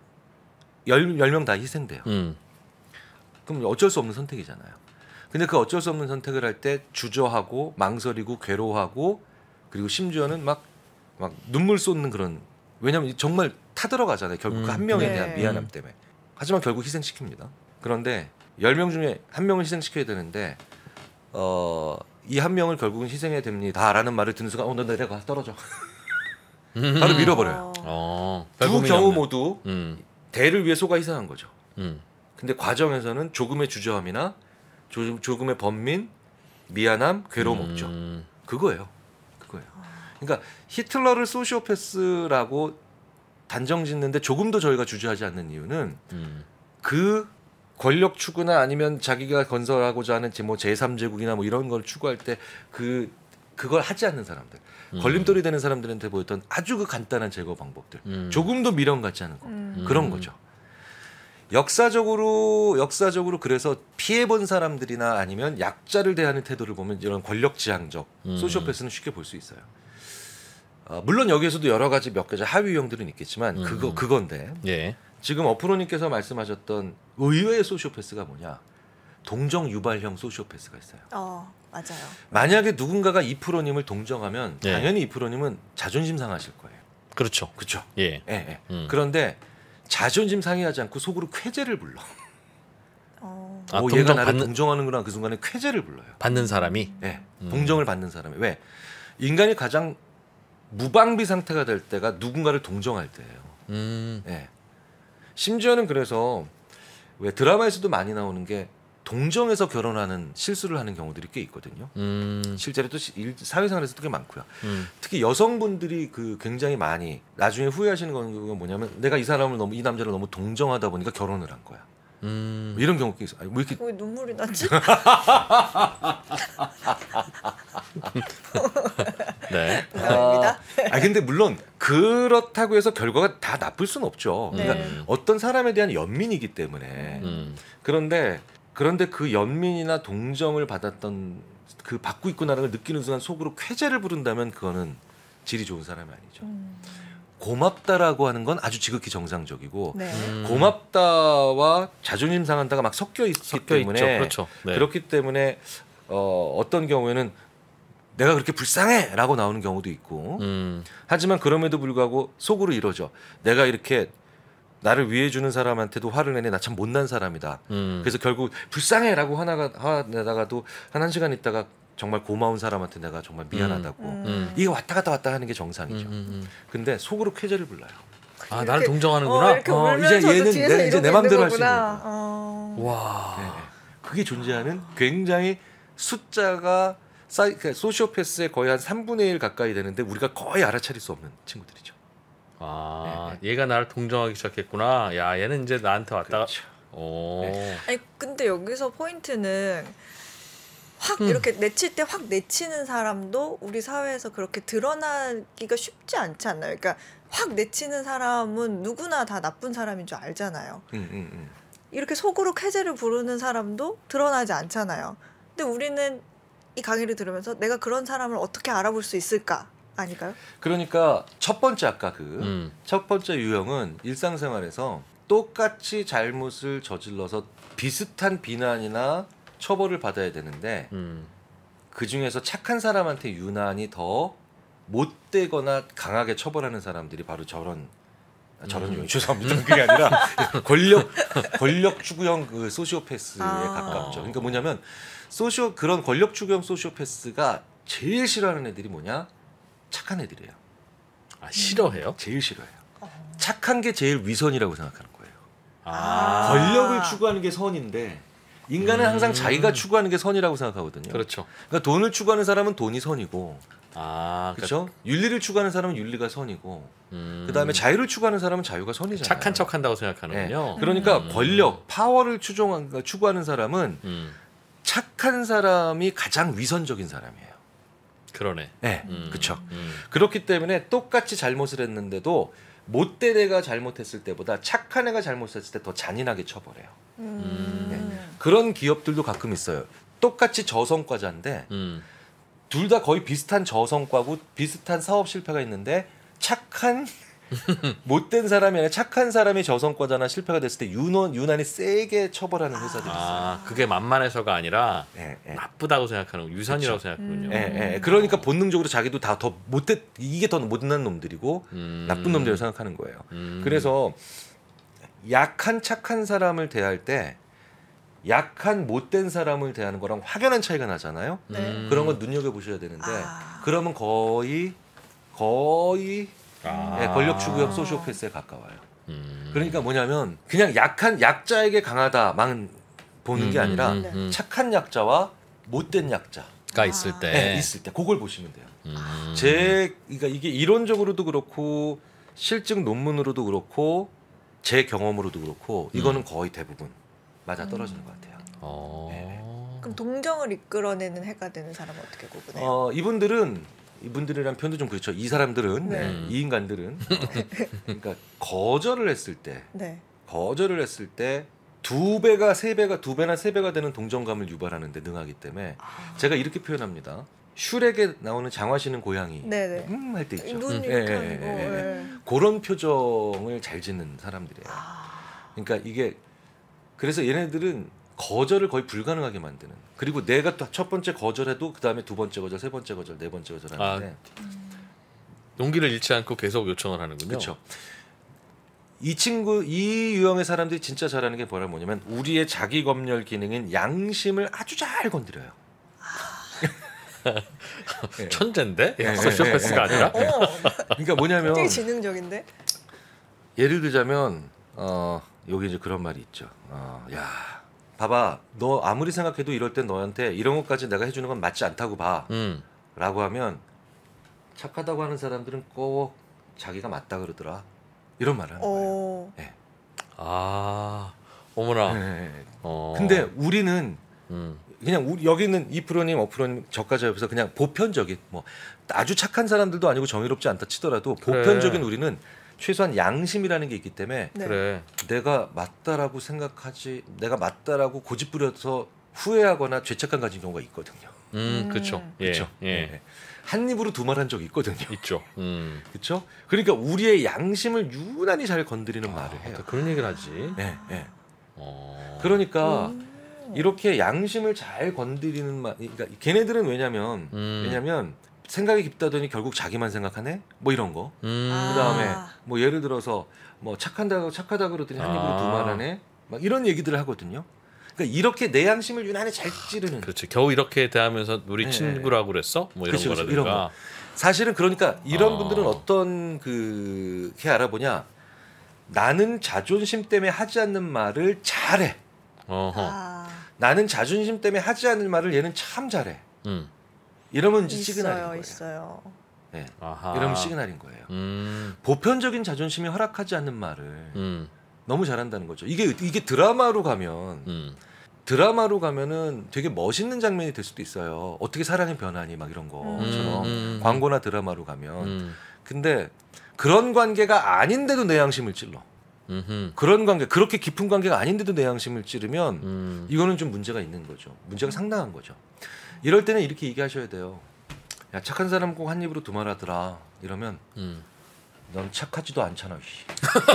열, 열 명 다 희생돼요. 음. 그럼 어쩔 수 없는 선택이잖아요. 근데 그 어쩔 수 없는 선택을 할 때 주저하고 망설이고 괴로워하고 그리고 심지어는 막, 막 눈물 쏟는 그런 왜냐하면 정말 타들어가잖아요. 결국 음. 그 한 명에 네. 대한 미안함 때문에. 하지만 결국 희생시킵니다. 그런데 열 명 중에 한 명을 희생시켜야 되는데 어, 이 한 명을 결국은 희생해야 됩니다라는 말을 듣는 순간 어, 너 내려가 떨어져. 바로 밀어버려요. 어, 두 별고민이 경우 없네. 모두 음, 대를 위해 속아 희생한 거죠. 음, 근데 과정에서는 조금의 주저함이나 조, 조금의 번민, 미안함, 괴로움 없죠. 음, 그거예요. 그거예요. 그러니까 히틀러를 소시오패스라고 단정짓는데 조금도 저희가 주저하지 않는 이유는 음, 그 권력 추구나 아니면 자기가 건설하고자 하는 뭐 제삼 제국이나 뭐 이런 걸 추구할 때 그 그걸 하지 않는 사람들, 음. 걸림돌이 되는 사람들한테 보였던 아주 그 간단한 제거 방법들, 음. 조금도 미련 갖지 않은 거, 음. 그런 음. 거죠. 역사적으로 역사적으로 그래서 피해 본 사람들이나 아니면 약자를 대하는 태도를 보면 이런 권력지향적 음. 소시오패스는 쉽게 볼 수 있어요. 어, 물론 여기에서도 여러 가지 몇 가지 하위 유형들은 있겠지만 음. 그거 그건데 예, 지금 어프로님께서 말씀하셨던 의외의 소시오패스가 뭐냐? 동정 유발형 소시오패스가 있어요. 어 맞아요. 만약에 누군가가 이프로님을 동정하면 예. 당연히 이프로님은 자존심 상하실 거예요. 그렇죠. 그렇죠? 예, 예, 예. 음. 그런데 자존심 상해하지 않고 속으로 쾌재를 불러. 어. 아, 오, 동정 얘가 나를 받는- 동정하는구나. 그 순간에 쾌재를 불러요. 받는 사람이 예, 음. 동정을 받는 사람이 왜 인간이 가장 무방비 상태가 될 때가 누군가를 동정할 때예요. 음, 예. 심지어는 그래서 왜 드라마에서도 많이 나오는 게 동정에서 결혼하는 실수를 하는 경우들이 꽤 있거든요. 음, 실제로 또 시- 일- 사회생활에서도 꽤 많고요. 음, 특히 여성분들이 그 굉장히 많이 나중에 후회하시는 건 뭐냐면 내가 이 사람을 너무 이 남자를 너무 동정하다 보니까 결혼을 한 거야. 음. 뭐 이런 경우가 있어. 아니, 뭐 이렇게 왜 눈물이 나지? 네. 감사합니다. 아 근데 물론 그렇다고 해서 결과가 다 나쁠 수는 없죠. 그러니까 네. 어떤 사람에 대한 연민이기 때문에. 음, 그런데 그런데 그 연민이나 동정을 받았던 그 받고 있구나라는 걸 느끼는 순간 속으로 쾌재를 부른다면 그거는 질이 좋은 사람이 아니죠. 음. 고맙다라고 하는 건 아주 지극히 정상적이고 네. 음. 고맙다와 자존심 상한다가 막 섞여 있기 섞여 때문에 있죠. 그렇죠. 네. 그렇기 때문에 어, 어떤 경우에는 내가 그렇게 불쌍해라고 나오는 경우도 있고 음, 하지만 그럼에도 불구하고 속으로 이러죠. 내가 이렇게 나를 위해 주는 사람한테도 화를 내네. 나 참 못난 사람이다. 음. 그래서 결국 불쌍해라고 화나가 화내다가도 한 한 시간 있다가 정말 고마운 사람한테 내가 정말 미안하다고. 음. 음. 이게 왔다 갔다 왔다 하는 게 음, 정상이죠. 음, 음. 근데 속으로 쾌재를 불러요. 아, 이렇게- 나를 동정하는구나. 어, 이렇게 어, 울면서도 이제 얘는 뒤에서 내- 이제 내 이러고 맘대로 있는 할수 있는 거구나. 거야. 어. 와. 네. 그게 존재하는 굉장히 숫자가 사이, 그러니까 소시오패스의 거의 한 삼분의 일 가까이 되는데 우리가 거의 알아차릴 수 없는 친구들이죠. 아, 네, 얘가 나를 동정하기 시작했구나. 야, 얘는 이제 나한테 왔다가. 그렇죠. 오. 네. 아니 근데 여기서 포인트는 확 음. 이렇게 내칠 때 확 내치는 사람도 우리 사회에서 그렇게 드러나기가 쉽지 않지 않나요? 그러니까 확 내치는 사람은 누구나 다 나쁜 사람인 줄 알잖아요. 음, 음, 음. 이렇게 속으로 쾌재를 부르는 사람도 드러나지 않잖아요. 근데 우리는 이 강의를 들으면서 내가 그런 사람을 어떻게 알아볼 수 있을까? 아닐까요? 그러니까 첫 번째 아까 그 첫 음. 번째 유형은 일상생활에서 똑같이 잘못을 저질러서 비슷한 비난이나 처벌을 받아야 되는데 음. 그 중에서 착한 사람한테 유난히 더 못되거나 강하게 처벌하는 사람들이 바로 저런 아, 저런 음. 유형 죄송합니다. 그게 아니라 권력 권력 추구형 그 소시오패스에 아. 가깝죠. 그러니까 뭐냐면 소시오 그런 권력 추구형 소시오패스가 제일 싫어하는 애들이 뭐냐? 착한 애들이에요. 아, 싫어해요? 제일 싫어해요. 착한 게 제일 위선이라고 생각하는 거예요. 아. 권력을 추구하는 게 선인데 인간은 음. 항상 자기가 추구하는 게 선이라고 생각하거든요. 그렇죠. 그러니까 돈을 추구하는 사람은 돈이 선이고, 아, 그렇죠? 윤리를 추구하는 사람은 윤리가 선이고, 음. 그다음에 자유를 추구하는 사람은 자유가 선이잖아요. 착한 척한다고 네. 생각하는군요. 그러니까 음. 권력, 파워를 추종 추구하는 사람은 음. 착한 사람이 가장 위선적인 사람이에요. 그러네. 네, 음. 그렇죠. 음. 그렇기 때문에 똑같이 잘못을 했는데도 못된 애가 잘못했을 때보다 착한 애가 잘못했을 때 더 잔인하게 처벌해요. 음. 그런 기업들도 가끔 있어요. 똑같이 저성과자인데 음. 둘 다 거의 비슷한 저성과고 비슷한 사업 실패가 있는데 착한 못된 사람이 아니라 착한 사람이 저성과자나 실패가 됐을 때 유난, 유난히 세게 처벌하는 회사들이 있어요. 아, 그게 만만해서가 아니라 예, 예. 나쁘다고 생각하는 유선이라고 그쵸. 생각하군요. 예, 예. 그러니까 본능적으로 자기도 다 더 못됐 이게 더 못난 놈들이고 음. 나쁜 놈들이라고 생각하는 거예요. 음. 그래서 약한 착한 사람을 대할 때 약한 못된 사람을 대하는 거랑 확연한 차이가 나잖아요. 네. 음. 그런 건 눈여겨 보셔야 되는데 아. 그러면 거의 거의 아. 예, 권력 추구형 소시오패스에 가까워요. 음. 그러니까 뭐냐면 그냥 약한 약자에게 강하다만 보는 게 음, 아니라 음, 음. 착한 약자와 못된 약자가 가 있을 때 네, 있을 때 그걸 보시면 돼요. 음. 제 그러니까 이게 이론적으로도 그렇고 실증 논문으로도 그렇고 제 경험으로도 그렇고 이거는 음. 거의 대부분 맞아 떨어지는 것 같아요. 어. 그럼 동정을 이끌어내는 해가 되는 사람은 어떻게 구분해요? 어, 이분들은 이분들이란 표현도 좀 그렇죠. 이 사람들은 네. 네, 이 인간들은 어, 그러니까 거절을 했을 때 네. 거절을 했을 때 두 배가 세 배가 두 배나 세 배가 되는 동정감을 유발하는데 능하기 때문에 아. 제가 이렇게 표현합니다. 슈렉에 나오는 장화시는 고양이 네네. 음 할 때 있죠. 눈 예, 이렇게 예, 하는 예, 거. 예, 예. 예. 그런 표정을 잘 짓는 사람들이에요. 아. 그러니까 이게 그래서 얘네들은 거절을 거의 불가능하게 만드는. 그리고 내가 또 첫 번째 거절해도 그 다음에 두 번째 거절, 세 번째 거절, 네 번째 거절 하는데 용기를 잃지 않고 계속 요청을 하는군요. 그렇죠. 이 친구 이 유형의 사람들이 진짜 잘하는 게 뭐냐면 우리의 자기 검열 기능인 양심을 아주 잘 건드려요. 예. 천재인데 예, 소시오패스가 예, 예, 아니라. 어머, 그러니까 뭐냐면 굉장히 지능적인데. 예를 들자면 어 여기 이제 그런 말이 있죠. 어, 야 봐봐 너 아무리 생각해도 이럴 땐 너한테 이런 것까지 내가 해주는 건 맞지 않다고 봐 음. 라고 하면 착하다고 하는 사람들은 꼭 자기가 맞다 그러더라 이런 말을 하는 거예요. 어. 예. 아, 어머나. 예, 예. 어. 근데 우리는 음. 그냥 우리 여기 있는 이 프로님, 어 프로님, 저까지 해서 그냥 보편적인 뭐 아주 착한 사람들도 아니고 정의롭지 않다 치더라도 그래. 보편적인 우리는 최소한 양심이라는 게 있기 때문에 네. 그래. 내가 맞다라고 생각하지 내가 맞다라고 고집부려서 후회하거나 죄책감 가진 경우가 있거든요. 음, 음. 그렇죠. 예. 그렇죠. 예. 한 입으로 두 말 한 적이 있거든요. 있죠. 음. 그렇죠? 그러니까 우리의 양심을 유난히 잘 건드리는 아, 말을 해요. 또 그런 얘기를 하지. 예, 예. 어. 그러니까 음. 이렇게 양심을 잘 건드리는 말, 그러니까 걔네들은 왜냐면 음. 왜냐면 생각이 깊다더니 결국 자기만 생각하네, 뭐 이런 거. 음. 아. 그다음에 뭐 예를 들어서 뭐 착한다고 착하다 그러더니 한 입으로 아. 두 말 하네, 막 이런 얘기들을 하거든요. 그러니까 이렇게 내 양심을 유난히 잘 찌르는. 그렇지. 겨우 이렇게 대하면서 우리 네. 친구라고 그랬어? 뭐 이런 그렇죠, 그렇죠. 거라든가. 이런 거. 사실은 그러니까 이런 어. 분들은 어떤 그게 알아보냐? 나는 자존심 때문에 하지 않는 말을 잘해. 어허. 아. 나는 자존심 때문에 하지 않는 말을 얘는 참 잘해. 음. 이러면 이제 시그널인 있어요, 거예요. 있어요. 네. 아하. 이러면 시그널인 거예요. 음. 보편적인 자존심이 허락하지 않는 말을 음. 너무 잘한다는 거죠. 이게 이게 드라마로 가면 음. 드라마로 가면은 되게 멋있는 장면이 될 수도 있어요. 어떻게 사랑이 변하니 막 이런 거처럼 음. 광고나 드라마로 가면. 음. 근데 그런 관계가 아닌데도 내 양심을 찔러. 음흠. 그런 관계 그렇게 깊은 관계가 아닌데도 내 양심을 찌르면 음. 이거는 좀 문제가 있는 거죠. 문제가 상당한 거죠. 이럴 때는 이렇게 얘기하셔야 돼요. 야 착한 사람 꼭 한 입으로 두 말 하더라. 이러면 음. 넌 착하지도 않잖아. 씨.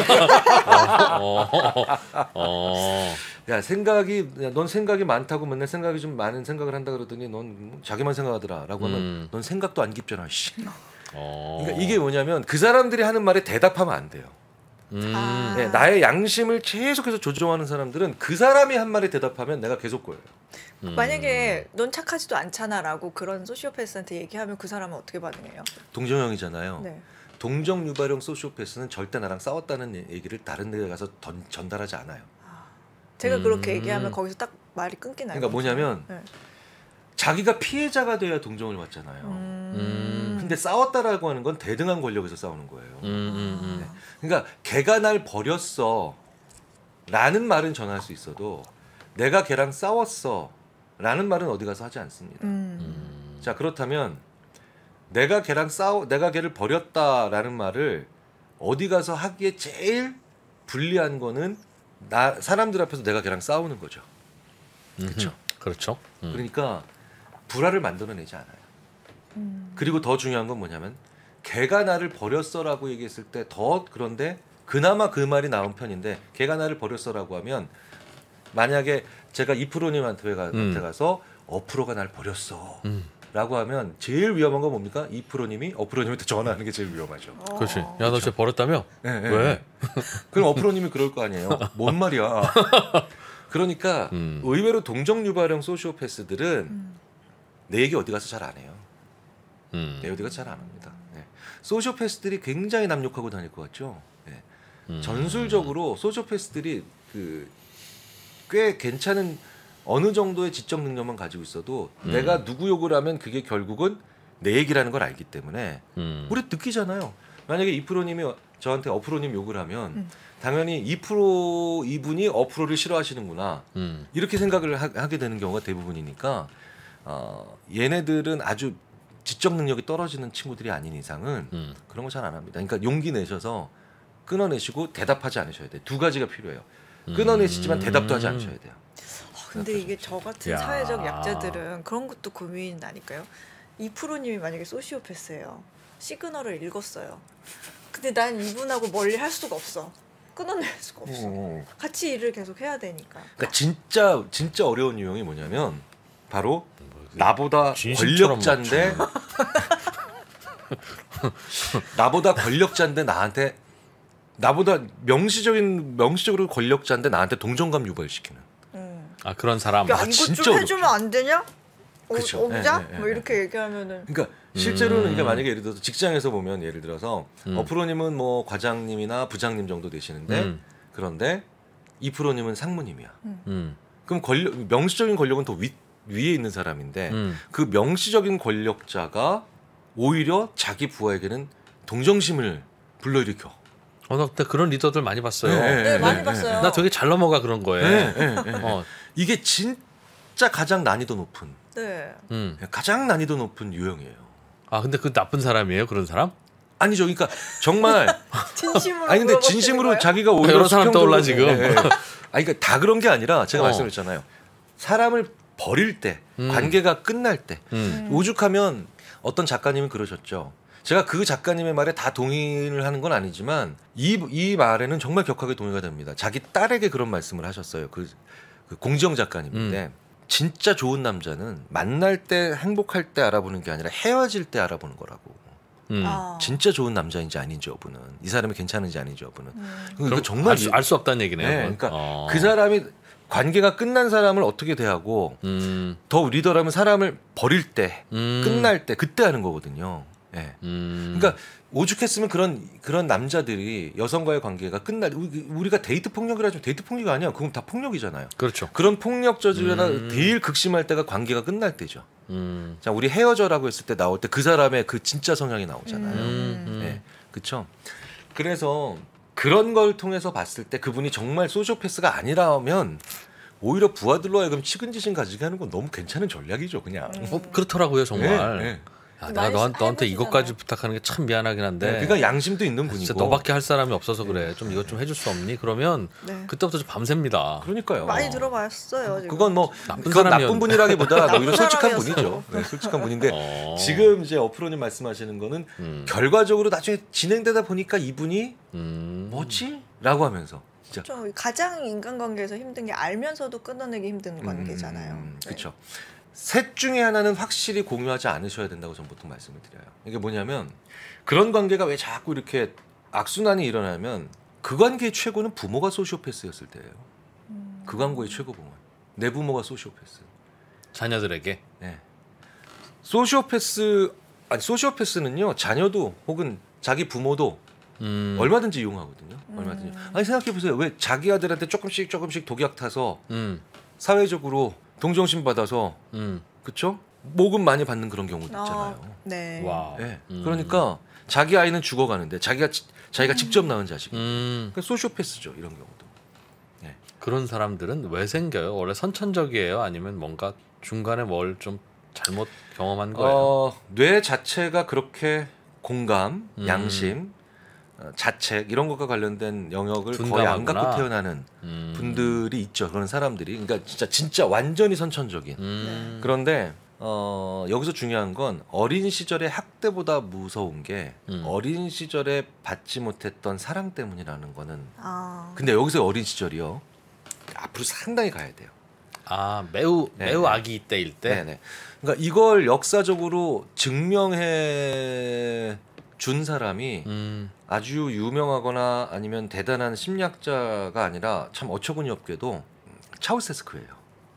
어. 어. 야 생각이 야, 넌 생각이 많다고 맨날 생각이 좀 많은 생각을 한다 그러더니 넌 자기만 생각하더라라고 하면 음. 넌 생각도 안 깊잖아. 씨. 어. 그러니까 이게 뭐냐면 그 사람들이 하는 말에 대답하면 안 돼요. 음. 아. 네, 나의 양심을 계속해서 조종하는 사람들은 그 사람이 한 말에 대답하면 내가 계속 거예요. 음. 만약에 넌 착하지도 않잖아라고 그런 소시오패스한테 얘기하면 그 사람은 어떻게 반응해요? 동정형이잖아요. 네. 동정 유발형 소시오패스는 절대 나랑 싸웠다는 얘기를 다른 데 가서 던, 전달하지 않아요. 제가 음. 그렇게 얘기하면 거기서 딱 말이 끊기나요? 그러니까 뭐냐면 네. 자기가 피해자가 돼야 동정을 받잖아요. 음. 근데 싸웠다라고 하는 건 대등한 권력에서 싸우는 거예요. 음. 음. 음. 그러니까 걔가 날 버렸어 라는 말은 전할 수 있어도 내가 걔랑 싸웠어 라는 말은 어디 가서 하지 않습니다. 음. 음. 자 그렇다면 내가 걔랑 싸우 내가 걔를 버렸다라는 말을 어디 가서 하기에 제일 불리한 거는 나 사람들 앞에서 내가 걔랑 싸우는 거죠. 그렇죠. 그렇죠. 음. 그러니까 불화를 만들어내지 않아요. 음. 그리고 더 중요한 건 뭐냐면 걔가 나를 버렸어라고 얘기했을 때 더 그런데 그나마 그 말이 나온 편인데 걔가 나를 버렸어라고 하면 만약에 제가 이 프로님한테 가, 음. 가서 어 프로가 날 버렸어 음. 라고 하면 제일 위험한 건 뭡니까? 이 프로님이 어 프로님한테 전화하는 게 제일 위험하죠. 어. 그렇지. 야, 너 진짜 버렸다며? 네, 네. 왜? 그럼 어 프로님이 그럴 거 아니에요. 뭔 말이야. 그러니까 음. 의외로 동정 유발형 소시오패스들은 음. 내 얘기 어디 가서 잘 안 해요. 음. 내 어디 가서 잘 안 합니다. 네. 소시오패스들이 굉장히 남욕하고 다닐 것 같죠. 네. 음. 전술적으로 소시오패스들이 그 꽤 괜찮은 어느 정도의 지적 능력만 가지고 있어도 음. 내가 누구 욕을 하면 그게 결국은 내 얘기라는 걸 알기 때문에 음. 우리 느끼잖아요. 만약에 이 프로님이 저한테 어프로님 욕을 하면 음. 당연히 이 프로 이분이 어프로를 싫어하시는구나 음. 이렇게 생각을 하, 하게 되는 경우가 대부분이니까 어, 얘네들은 아주 지적 능력이 떨어지는 친구들이 아닌 이상은 음. 그런 거 잘 안 합니다. 그러니까 용기 내셔서 끊어내시고 대답하지 않으셔야 돼요. 두 가지가 필요해요. 끊어내시지만 대답도 하지 않으셔야 돼요. 아, 근데 이게 저 같은 야. 사회적 약자들은 그런 것도 고민이 나니까요. 이 프로님이 만약에 소시오패스예요. 시그널을 읽었어요. 근데 난 이분하고 멀리 할 수가 없어. 끊어낼 수가 없어. 어. 같이 일을 계속 해야 되니까. 그러니까 진짜 진짜 어려운 유형이 뭐냐면 바로 나보다 진심처럼 권력자인데 나보다 권력자인데 나한테 나보다 명시적인 명시적으로 권력자인데 나한테 동정감 유발시키는. 음. 아 그런 사람. 야 아, 이것 진짜 좀 해주면 안 되냐? 어, 그쵸. 오자? 네, 네, 네, 뭐 네. 이렇게 얘기하면은 그러니까 실제로는 음. 이게 만약에 예를 들어서 직장에서 보면 예를 들어서 음. 어프로님은 뭐 과장님이나 부장님 정도 되시는데 음. 그런데 이 프로님은 상무님이야. 음. 그럼 권력 명시적인 권력은 더 위, 위에 있는 사람인데 음. 그 명시적인 권력자가 오히려 자기 부하에게는 동정심을 불러일으켜. 어, 나 그때 그런 리더들 많이 봤어요. 네, 네, 많이 봤어요. 나 되게 잘 넘어가 그런 거에. 네, 네, 네. 어, 이게 진짜 가장 난이도 높은 네. 음. 가장 난이도 높은 유형이에요. 아 근데 그 나쁜 사람이에요 그런 사람? 아니죠. 그러니까 정말 진심으로 아니 근데 물어보시는 진심으로 거예요? 자기가 오히려 여러 사람 수평적으로- 떠올라, 지금. 네, 네. 아니 그러니까 다 그런 게 아니라 제가 어. 말씀드렸잖아요. 사람을 버릴 때, 음. 관계가 끝날 때 음. 오죽하면 어떤 작가님은 그러셨죠. 제가 그 작가님의 말에 다 동의를 하는 건 아니지만 이, 이 말에는 정말 격하게 동의가 됩니다. 자기 딸에게 그런 말씀을 하셨어요. 그, 그 공지영 작가님인데 음. 진짜 좋은 남자는 만날 때 행복할 때 알아보는 게 아니라 헤어질 때 알아보는 거라고. 음. 아. 진짜 좋은 남자인지 아닌지 여부는 이 사람이 괜찮은지 아닌지 여부는 음. 그러니까 그럼 정말 알 수, 알 수 없다는 얘기네요. 네, 그건. 그러니까 어. 그 사람이 관계가 끝난 사람을 어떻게 대하고 음. 더 리더라면 사람을 버릴 때 음. 끝날 때 그때 하는 거거든요. 예. 음. 그러니까 오죽했으면 그런 그런 남자들이 여성과의 관계가 끝날 우리- 우리가 데이트 폭력이라 좀 데이트 폭력이 아니야. 그건 다 폭력이잖아요. 그렇죠. 그런 폭력 저지르다 음. 제일 극심할 때가 관계가 끝날 때죠. 음. 자, 우리 헤어져라고 했을 때 나올 때 그 사람의 그 진짜 성향이 나오잖아요. 음. 음. 네, 그렇죠. 그래서 그런 걸 통해서 봤을 때 그분이 정말 소시오패스가 아니라면 오히려 부하들로 하여금 측은지심 가지게 하는 건 너무 괜찮은 전략이죠, 그냥. 음. 어, 그렇더라고요 정말. 네, 네. 야, 내가 많이 너한, 너한테 해보시잖아요. 이것까지 부탁하는 게 참 미안하긴 한데. 네, 그러니까 양심도 있는 분이고. 진짜 너밖에 할 사람이 없어서 그래. 좀 이것 좀 해줄 수 없니? 그러면 네. 그때부터 좀 밤새입니다. 그러니까요. 많이 들어봤어요. 지금. 그건 뭐 나쁜 그건 나쁜 사람이었- 분이라기보다 나쁜 오히려 솔직한 사람이었어요. 분이죠. 네, 솔직한 분인데 어. 지금 이제 어프로님 말씀하시는 거는 음. 결과적으로 나중에 진행되다 보니까 이분이 음. 뭐지? 라고 하면서 진짜 좀 가장 인간관계에서 힘든 게 알면서도 끊어내기 힘든 관계잖아요. 네. 그렇죠. 셋 중에 하나는 확실히 공유하지 않으셔야 된다고 저는 보통 말씀을 드려요. 이게 뭐냐면 그런 관계가 왜 자꾸 이렇게 악순환이 일어나면 그 관계의 최고는 부모가 소시오패스였을 때예요. 음. 그 관계의 최고 부모. 내 부모가 소시오패스. 자녀들에게. 네. 소시오패스 아니 소시오패스는요 자녀도 혹은 자기 부모도 음. 얼마든지 이용하거든요. 얼마든지. 음. 아니 생각해 보세요. 왜 자기 아들한테 조금씩 조금씩 독약 타서 음. 사회적으로 동정심 받아서 음. 그쵸? 모금 많이 받는 그런 경우도 아, 있잖아요. 네. 와. 네. 음. 그러니까 자기 아이는 죽어가는데 자기가 지- 자기가 직접 낳은 자식. 음. 그러니까 소시오패스죠 이런 경우도. 그런 사람들은 왜 생겨요? 원래 선천적이에요? 아니면 뭔가 중간에 뭘 좀 잘못 경험한 거예요? 어, 뇌 자체가 그렇게 공감, 음. 양심, 어, 자책 이런 것과 관련된 영역을 거의 안 둔감하구나. 갖고 태어나는 음. 분들이 있죠. 그런 사람들이. 그러니까 진짜 진짜 완전히 선천적인. 음. 그런데 어, 여기서 중요한 건 어린 시절의 학대보다 무서운 게 음. 어린 시절에 받지 못했던 사랑 때문이라는 거는. 아. 근데 여기서 어린 시절이요. 앞으로 상당히 가야 돼요. 아 매우 네, 매우 네. 아기 때일 때. 네네. 그러니까 이걸 역사적으로 증명해 준 사람이 음. 아주 유명하거나 아니면 대단한 심리학자가 아니라 참 어처구니 없게도 차우세스크예요.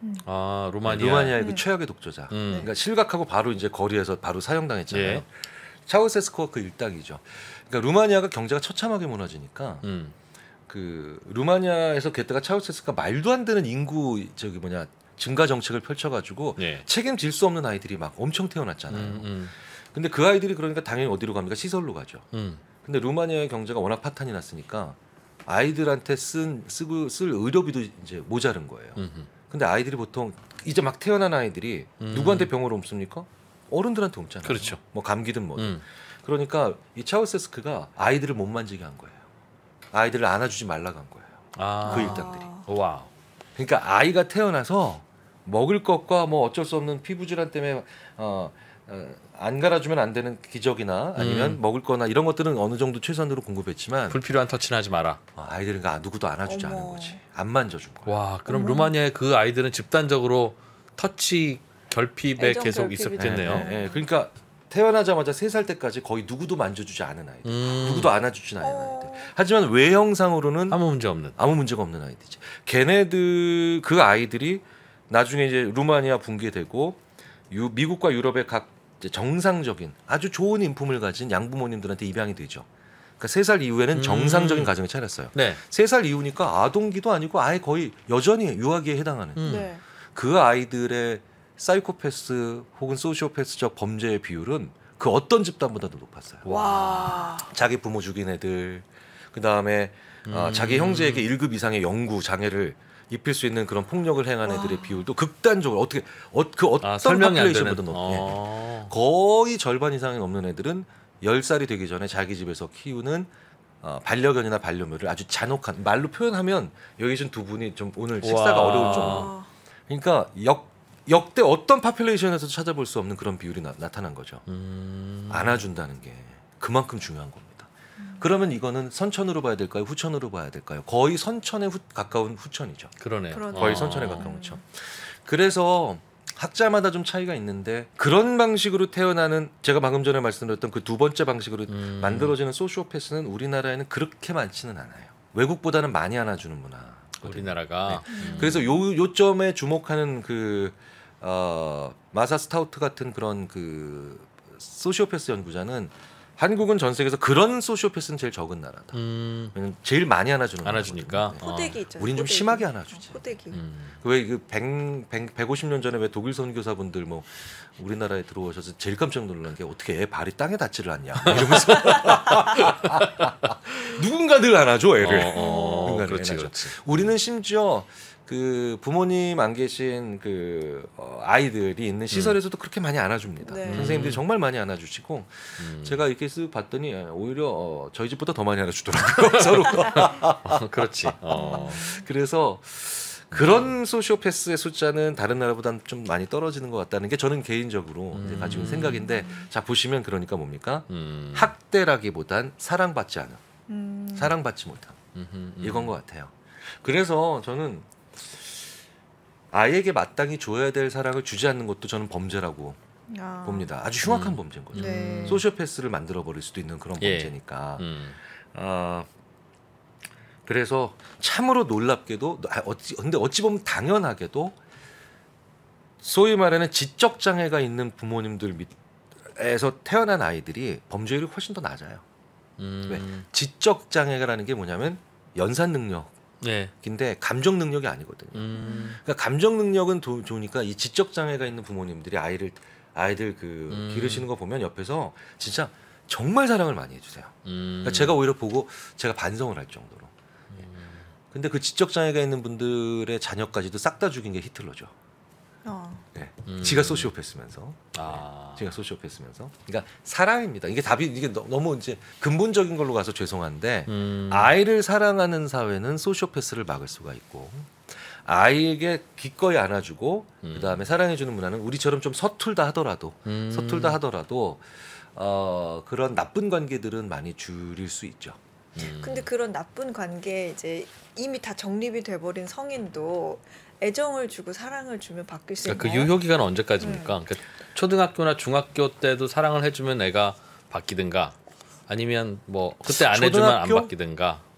아 루마니아. 루마니아의 음. 그 최악의 독재자. 음. 그러니까 실각하고 바로 이제 거리에서 바로 사형당했잖아요. 예. 차우세스크가 그 일당이죠. 그러니까 루마니아가 경제가 처참하게 무너지니까 음. 그 루마니아에서 그때가 차우세스크가 말도 안 되는 인구 저기 뭐냐 증가 정책을 펼쳐가지고 예. 책임질 수 없는 아이들이 막 엄청 태어났잖아요. 음, 음, 근데 그 아이들이 그러니까 당연히 어디로 갑니까? 시설로 가죠. 음. 근데 루마니아의 경제가 워낙 파탄이 났으니까 아이들한테 쓴 쓰고 쓸 의료비도 이제 모자른 거예요. 음, 음. 근데 아이들이 보통 이제 막 태어난 아이들이 음. 누구한테 병으로 옮습니까? 어른들한테 옮잖아요. 그렇죠. 뭐 감기든 뭐든. 음. 그러니까 이 차우세스크가 아이들을 못 만지게 한 거예요. 아이들을 안아주지 말라고 한 거예요. 아. 그 일당들이. 와우. 그러니까 아이가 태어나서 먹을 것과 뭐 어쩔 수 없는 피부 질환 때문에 어, 어, 안 갈아주면 안 되는 기저귀나 아니면 음. 먹을 거나 이런 것들은 어느 정도 최선으로 공급했지만 불필요한 터치는 하지 마라. 어, 아이들은 아, 누구도 안아주지 어머. 않은 거지. 안 만져준 거야. 와, 그럼 어머. 루마니아의 그 아이들은 집단적으로 터치 결핍에 애정 계속 결핍이 있었겠네요. 네, 네, 네. 그러니까 태어나자마자 세 살 때까지 거의 누구도 만져주지 않은 아이들. 음. 누구도 안아주지 않은 어. 아이들. 하지만 외형상으로는 아무 문제 없는. 아무 문제가 없는 아이들이지. 걔네들 그 아이들이 나중에 이제 루마니아 붕괴되고 유, 미국과 유럽의 각 이제 정상적인 아주 좋은 인품을 가진 양부모님들한테 입양이 되죠. 그러니까 세 살 이후에는 음. 정상적인 가정을 차렸어요. 네. 세 살 이후니까 아동기도 아니고 아예 거의 여전히 유아기에 해당하는 음. 네. 그 아이들의 사이코패스 혹은 소시오패스적 범죄의 비율은 그 어떤 집단보다도 높았어요. 와. 자기 부모 죽인 애들, 그 다음에 어, 음. 자기 형제에게 일 급 이상의 영구 장애를 입힐 수 있는 그런 폭력을 행한 애들의 와. 비율도 극단적으로 어떻게 어, 그 어떤 아, 설명이 안 되는. 파퓰레이션보다 높게 어. 거의 절반 이상이 넘는 애들은 열 살이 되기 전에 자기 집에서 키우는 어, 반려견이나 반려묘를 아주 잔혹한 말로 표현하면 여기 계신 두 분이 좀 오늘 식사가 와. 어려울 정도. 와. 그러니까 역 역대 어떤 파퓰레이션에서도 찾아볼 수 없는 그런 비율이 나, 나타난 거죠. 음. 안아준다는 게 그만큼 중요한 겁니다. 그러면 이거는 선천으로 봐야 될까요? 후천으로 봐야 될까요? 거의 선천에 후, 가까운 후천이죠. 그러네. 그러네. 거의 어. 선천에 가까운 후천. 그래서 학자마다 좀 차이가 있는데 그런 방식으로 태어나는 제가 방금 전에 말씀드렸던 그 두 번째 방식으로 음. 만들어지는 소시오패스는 우리나라에는 그렇게 많지는 않아요. 외국보다는 많이 안아주는 문화. 우리나라가. 음. 그래서 요 요점에 주목하는 그 어, 마사 스타우트 같은 그런 그 소시오패스 연구자는 한국은 전 세계에서 그런 소시오패스는 제일 적은 나라다. 음. 왜냐면 제일 많이 안아주는 안아주니까. 나라거든요. 네. 호되기 있죠. 우린 좀 호되기. 심하게 안아주지. 어, 호되기. 음. 왜그 백오십 년 전에 왜 독일 선교사분들 뭐 우리나라에 들어오셔서 제일 깜짝 놀란 게 어떻게 애 발이 땅에 닿지를 않냐 이러면서 누군가 늘 안아줘 애를. 어, 어, 누군가는 그렇지, 안아줘. 그렇지. 우리는 심지어 그 부모님 안 계신 그 어, 아이들이 있는 시설에서도 그렇게 많이 안아줍니다. 네. 선생님들이 정말 많이 안아주시고 음. 제가 이렇게 쓱 봤더니 오히려 어, 저희 집보다 더 많이 안아주더라고요 서로. 어, 그렇지. 어. 그래서 그런 소시오패스의 숫자는 다른 나라보다는 좀 많이 떨어지는 것 같다는 게 저는 개인적으로 이제 가지고 있는 생각인데 자 보시면 그러니까 뭡니까 음. 학대라기보단 사랑받지 않은 음. 사랑받지 못함 음흠, 음. 이건 것 같아요. 그래서 저는 아이에게 마땅히 줘야 될 사랑을 주지 않는 것도 저는 범죄라고 아. 봅니다. 아주 흉악한 음. 범죄인 거죠. 네. 소시오패스를 만들어 버릴 수도 있는 그런 예. 범죄니까. 음. 아 그래서 참으로 놀랍게도 아, 어찌 근데 어찌 보면 당연하게도 소위 말하는 지적 장애가 있는 부모님들 밑에서 태어난 아이들이 범죄율이 훨씬 더 낮아요. 음. 왜? 지적 장애라는 게 뭐냐면 연산 능력인데 네. 감정 능력이 아니거든요. 음. 그러니까 감정 능력은 도, 좋으니까 이 지적 장애가 있는 부모님들이 아이를 아이들 그 음. 기르시는 거 보면 옆에서 진짜 정말 사랑을 많이 해주세요. 음. 그러니까 제가 오히려 보고 제가 반성을 할 정도로. 근데 그 지적 장애가 있는 분들의 자녀까지도 싹 다 죽인 게 히틀러죠. 어. 네. 음. 지가 소시오패스면서. 아. 지가 소시오패스면서. 그러니까 사랑입니다. 이게 답이 이게 너, 너무 이제 근본적인 걸로 가서 죄송한데 음. 아이를 사랑하는 사회는 소시오패스를 막을 수가 있고 아이에게 기꺼이 안아주고 음. 그다음에 사랑해주는 문화는 우리처럼 좀 서툴다 하더라도 음. 서툴다 하더라도 어, 그런 나쁜 관계들은 많이 줄일 수 있죠. 음. 근데 그런 나쁜 관계에 이제 이미 다 정립이 돼버린 성인도 애정을 주고 사랑을 주면 바뀔 수 그러니까 그 있나요? 유효 기간은 언제까지입니까? 그러니까 초등학교나 중학교 때도 사랑을 해주면 애가 바뀌든가 아니면 뭐 그때 안 해주면 안 초등학교? 바뀌든가.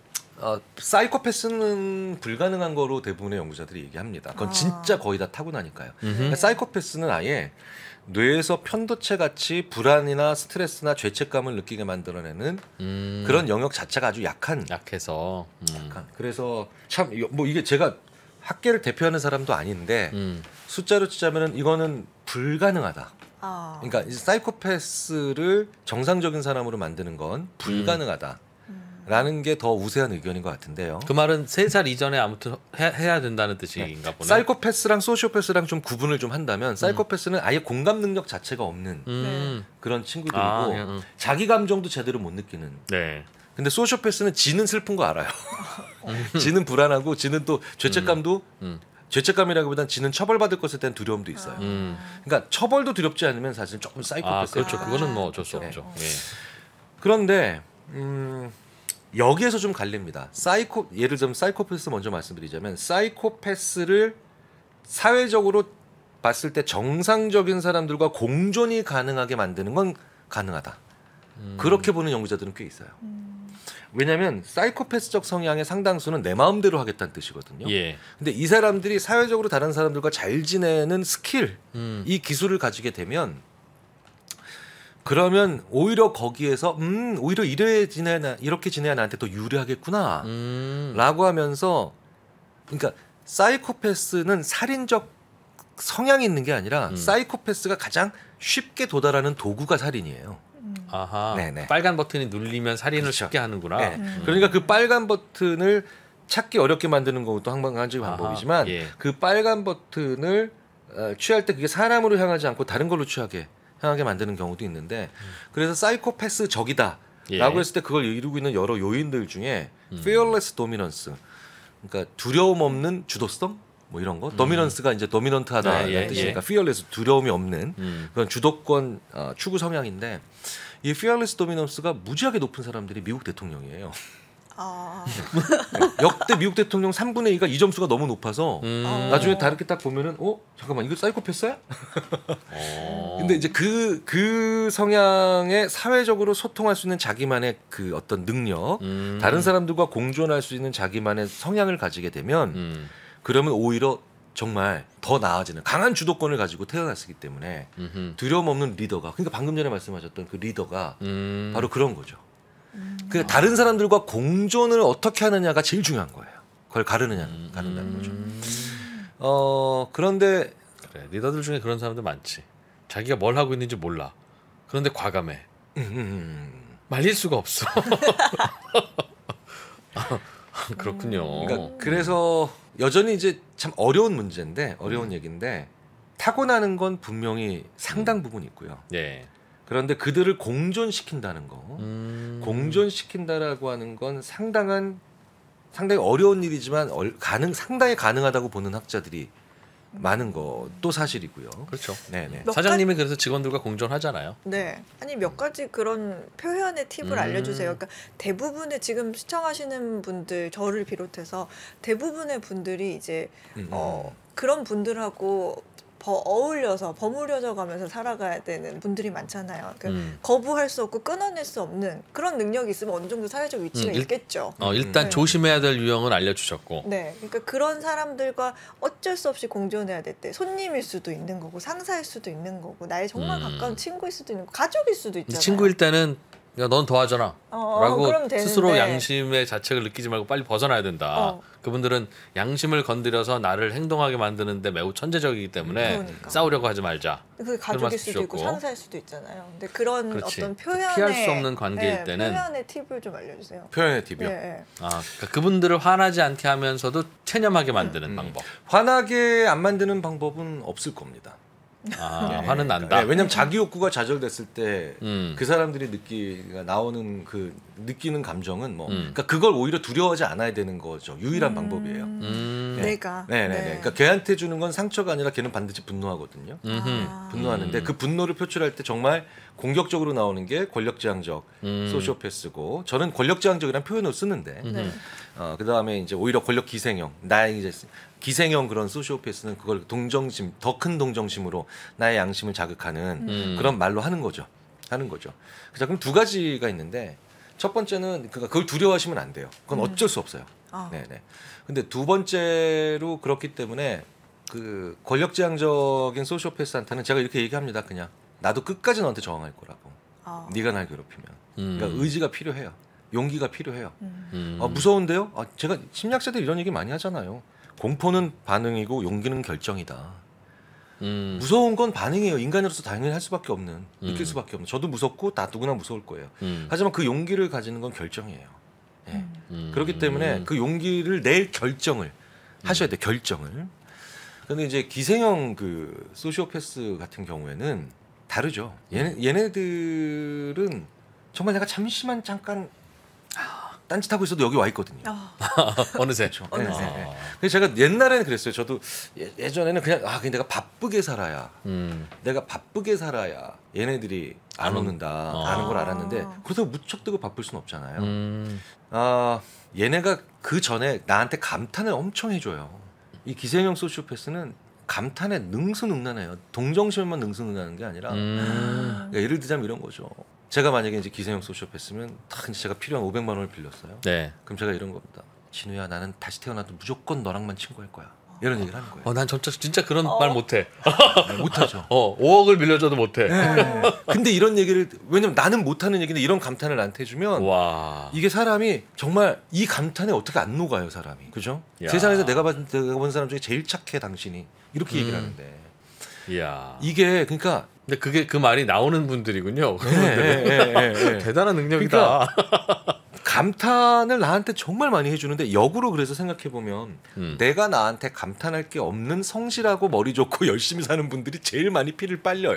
어, 사이코패스는 불가능한 거로 대부분의 연구자들이 얘기합니다. 그건 아. 진짜 거의 다 타고나니까요. 음흠. 그러니까 사이코패스는 아예 뇌에서 편도체 같이 불안이나 스트레스나 죄책감을 느끼게 만들어내는 음, 그런 영역 자체가 아주 약한. 약해서. 음. 약한. 그래서 참 뭐 이게 제가 학계를 대표하는 사람도 아닌데 음. 숫자로 치자면은 이거는 불가능하다. 아. 그러니까 이 사이코패스를 정상적인 사람으로 만드는 건 불가능하다. 라는 게 더 우세한 의견인 것 같은데요. 그 말은 세 살 이전에 아무튼 해, 해야 된다는 뜻인가 보네. 사이코패스랑 소시오패스랑 좀 구분을 좀 한다면 사이코패스는 아예 공감 능력 자체가 없는 음. 그런 친구들이고 아, 예, 음. 자기 감정도 제대로 못 느끼는. 네. 근데 소시오패스는 지는 슬픈 거 알아요. 지는 불안하고 지는 또 죄책감도 음. 죄책감이라기보단 지는 처벌받을 것에 대한 두려움도 있어요. 음. 그러니까 처벌도 두렵지 않으면 사실 조금 아, 사이코패스. 그렇죠. 아, 그거는 뭐 어쩔 수 그렇죠. 없죠. 예. 그런데 음, 여기에서 좀 갈립니다. 사이코 예를 들면 사이코패스 먼저 말씀드리자면 사이코패스를 사회적으로 봤을 때 정상적인 사람들과 공존이 가능하게 만드는 건 가능하다. 음. 그렇게 보는 연구자들은 꽤 있어요. 왜냐하면 사이코패스적 성향의 상당수는 내 마음대로 하겠다는 뜻이거든요. 예. 근데 이 사람들이 사회적으로 다른 사람들과 잘 지내는 스킬, 음. 이 기술을 가지게 되면 그러면 오히려 거기에서 음 오히려 이래 지내야 이렇게 지내야 나한테 더 유리하겠구나 음. 라고 하면서 그러니까 사이코패스는 살인적 성향이 있는 게 아니라 음. 사이코패스가 가장 쉽게 도달하는 도구가 살인이에요. 아하. 네네. 빨간 버튼이 눌리면 살인을 그렇죠. 쉽게 하는구나. 네. 음. 그러니까 그 빨간 버튼을 찾기 어렵게 만드는 것도 한 가지 방법이지만 아하, 예. 그 빨간 버튼을 어, 취할 때 그게 사람으로 향하지 않고 다른 걸로 취하게 향하게 만드는 경우도 있는데 그래서 사이코패스 적이다 예. 라고 했을 때 그걸 이루고 있는 여러 요인들 중에 음. fearless dominance 그러니까 두려움 없는 주도성 뭐 이런 거 도미넌스가 이제 도미넌트하다는 예, 예, 뜻이니까 예. fearless 두려움이 없는 음. 그런 주도권 어, 추구 성향인데 이 fearless dominance가 무지하게 높은 사람들이 미국 대통령이에요. 아. 역대 미국 대통령 삼분의 이가 이 점수가 너무 높아서 음. 어. 나중에 다 이렇게 딱 보면은 어 잠깐만 이거 사이코패스야? 어. 근데 이제 그 그 성향에 사회적으로 소통할 수 있는 자기만의 그 어떤 능력, 음. 다른 사람들과 공존할 수 있는 자기만의 성향을 가지게 되면 음. 그러면 오히려 정말 더 나아지는 강한 주도권을 가지고 태어났기 때문에 음흠. 두려움 없는 리더가 그러니까 방금 전에 말씀하셨던 그 리더가 음. 바로 그런 거죠. 그 다른 사람들과 공존을 어떻게 하느냐가 제일 중요한 거예요. 그걸 가르느냐, 음. 가른다는 거죠. 음. 어 그런데 그래, 리더들 중에 그런 사람들 많지. 자기가 뭘 하고 있는지 몰라. 그런데 과감해. 음, 음, 음. 말릴 수가 없어. 그렇군요. 그러니까 그래서 여전히 이제 참 어려운 문제인데 어려운 음. 얘기인데 타고나는 건 분명히 상당 부분 있고요. 네. 그런데 그들을 공존시킨다는 거, 음. 공존시킨다라고 하는 건 상당한 상당히 어려운 일이지만 얼, 가능 상당히 가능하다고 보는 학자들이 많은 것도 사실이고요. 그렇죠. 네네. 몇 사장님이 그래서 직원들과 공존하잖아요. 네. 아니 몇 가지 그런 표현의 팁을 음. 알려주세요. 그러니까 대부분의 지금 시청하시는 분들 저를 비롯해서 대부분의 분들이 이제 음, 어, 그런 분들하고 버, 어울려서 버무려져 가면서 살아가야 되는 분들이 많잖아요. 그러니까 음. 거부할 수 없고 끊어낼 수 없는 그런 능력이 있으면 어느 정도 사회적 위치가 음, 일- 있겠죠. 어, 일단 네. 조심해야 될 유형은 알려주셨고. 네, 그러니까 그런 사람들과 어쩔 수 없이 공존해야 될 때 손님일 수도 있는 거고 상사일 수도 있는 거고 나의 정말 음. 가까운 친구일 수도 있는 거고 가족일 수도 있잖아요. 친구일 때는 야, 넌 도와줘라. 어, 어, 라고 그럼 되는데. 스스로 양심의 자책을 느끼지 말고 빨리 벗어나야 된다. 어. 그분들은 양심을 건드려서 나를 행동하게 만드는데 매우 천재적이기 때문에 그러니까. 싸우려고 하지 말자. 그게 가족일 말씀 수도 있고 주셨고. 상사일 수도 있잖아요. 근데 그런 그렇지. 어떤 표현의 피할 수 없는 관계일 네, 때는. 표현의 팁을 좀 알려주세요. 표현의 팁이요. 예, 예. 아, 그러니까 그분들을 화나지 않게 하면서도 체념하게 만드는 음. 방법. 화나게 안 만드는 방법은 없을 겁니다. 아, 네. 화는 난다. 네, 왜냐면 자기 욕구가 좌절됐을 때 그 음. 사람들이 느끼 나오는 그 느끼는 감정은 뭐 음. 그러니까 그걸 오히려 두려워하지 않아야 되는 거죠. 유일한 음, 방법이에요. 음. 내가. 네네네. 그러니까 걔한테 주는 건 상처가 아니라 걔는 반드시 분노하거든요. 음흠. 아. 분노하는데 음. 그 분노를 표출할 때 정말 공격적으로 나오는 게 권력지향적 음. 소시오패스고 저는 권력지향적이라는 표현을 쓰는데 음. 네. 어, 그 다음에 이제 오히려 권력 기생형 나의 이제 기생형 그런 소시오패스는 그걸 동정심 더 큰 동정심으로 나의 양심을 자극하는 음. 그런 말로 하는 거죠. 하는 거죠. 자 그럼 두 가지가 있는데 첫 번째는 그러니까 그걸 두려워하시면 안 돼요. 그건 음. 어쩔 수 없어요. 아. 네네. 근데 두 번째로 그렇기 때문에 그 권력지향적인 소시오패스한테는 제가 이렇게 얘기합니다. 그냥 나도 끝까지 너한테 저항할 거라고. 아. 네가 날 괴롭히면. 음. 그러니까 의지가 필요해요. 용기가 필요해요. 음. 음. 아, 무서운데요? 아, 제가 심리학자들 이런 얘기 많이 하잖아요. 공포는 반응이고 용기는 결정이다. 음. 무서운 건 반응이에요. 인간으로서 당연히 할 수밖에 없는, 느낄 음. 수밖에 없는. 저도 무섭고 다 누구나 무서울 거예요. 음. 하지만 그 용기를 가지는 건 결정이에요. 예. 음. 그렇기 때문에 그 용기를 낼 결정을 하셔야 돼요. 결정을. 근데 이제 기생형 그 소시오패스 같은 경우에는 다르죠. 얘네, 얘네들은 정말 내가 잠시만 잠깐 딴짓하고 있어도 여기 와 있거든요. 아. 어느새. 그렇죠. 어느새. 네, 네, 네. 그래서 제가 옛날에는 그랬어요. 저도 예, 예전에는 그냥 아 그냥 내가 바쁘게 살아야 음. 내가 바쁘게 살아야 얘네들이 안 안 온- 오는다 어. 아는 걸 알았는데 아. 그렇다고 무척 뜨고 바쁠 수는 없잖아요. 음. 아 얘네가 그 전에 나한테 감탄을 엄청 해줘요. 이 기생형 소시오패스는 감탄에 능수능란해요. 동정심만 능수능란한 게 아니라 음. 그러니까 예를 들자면 이런 거죠. 제가 만약에 이제 기생형 소시오패스면 딱 이제 제가 필요한 오백만 원을 빌렸어요. 네. 그럼 제가 이런 겁니다. 진우야 나는 다시 태어나도 무조건 너랑만 친구할 거야. 이런 얘기를 하는 거예요. 어, 난 진짜 진짜 그런 어. 말 못해. 네, 못하죠. 어, 오억을 빌려줘도 못해. 네. 근데 이런 얘기를 왜냐면 나는 못하는 얘기인데 이런 감탄을 나한테 해주면 와. 이게 사람이 정말 이 감탄에 어떻게 안 녹아요 사람이. 그죠? 야. 세상에서 내가 본, 내가 본 사람 중에 제일 착해 당신이. 이렇게 얘기를 음. 하는데 이야. 이게 그러니까 근데 그게 그 말이 나오는 분들이군요. 예, 예, 예, 예, 예. 대단한 능력이다. 감탄을 나한테 정말 많이 해주는데 역으로 그래서 생각해 보면 음. 내가 나한테 감탄할 게 없는 성실하고 머리 좋고 열심히 사는 분들이 제일 많이 피를 빨려요.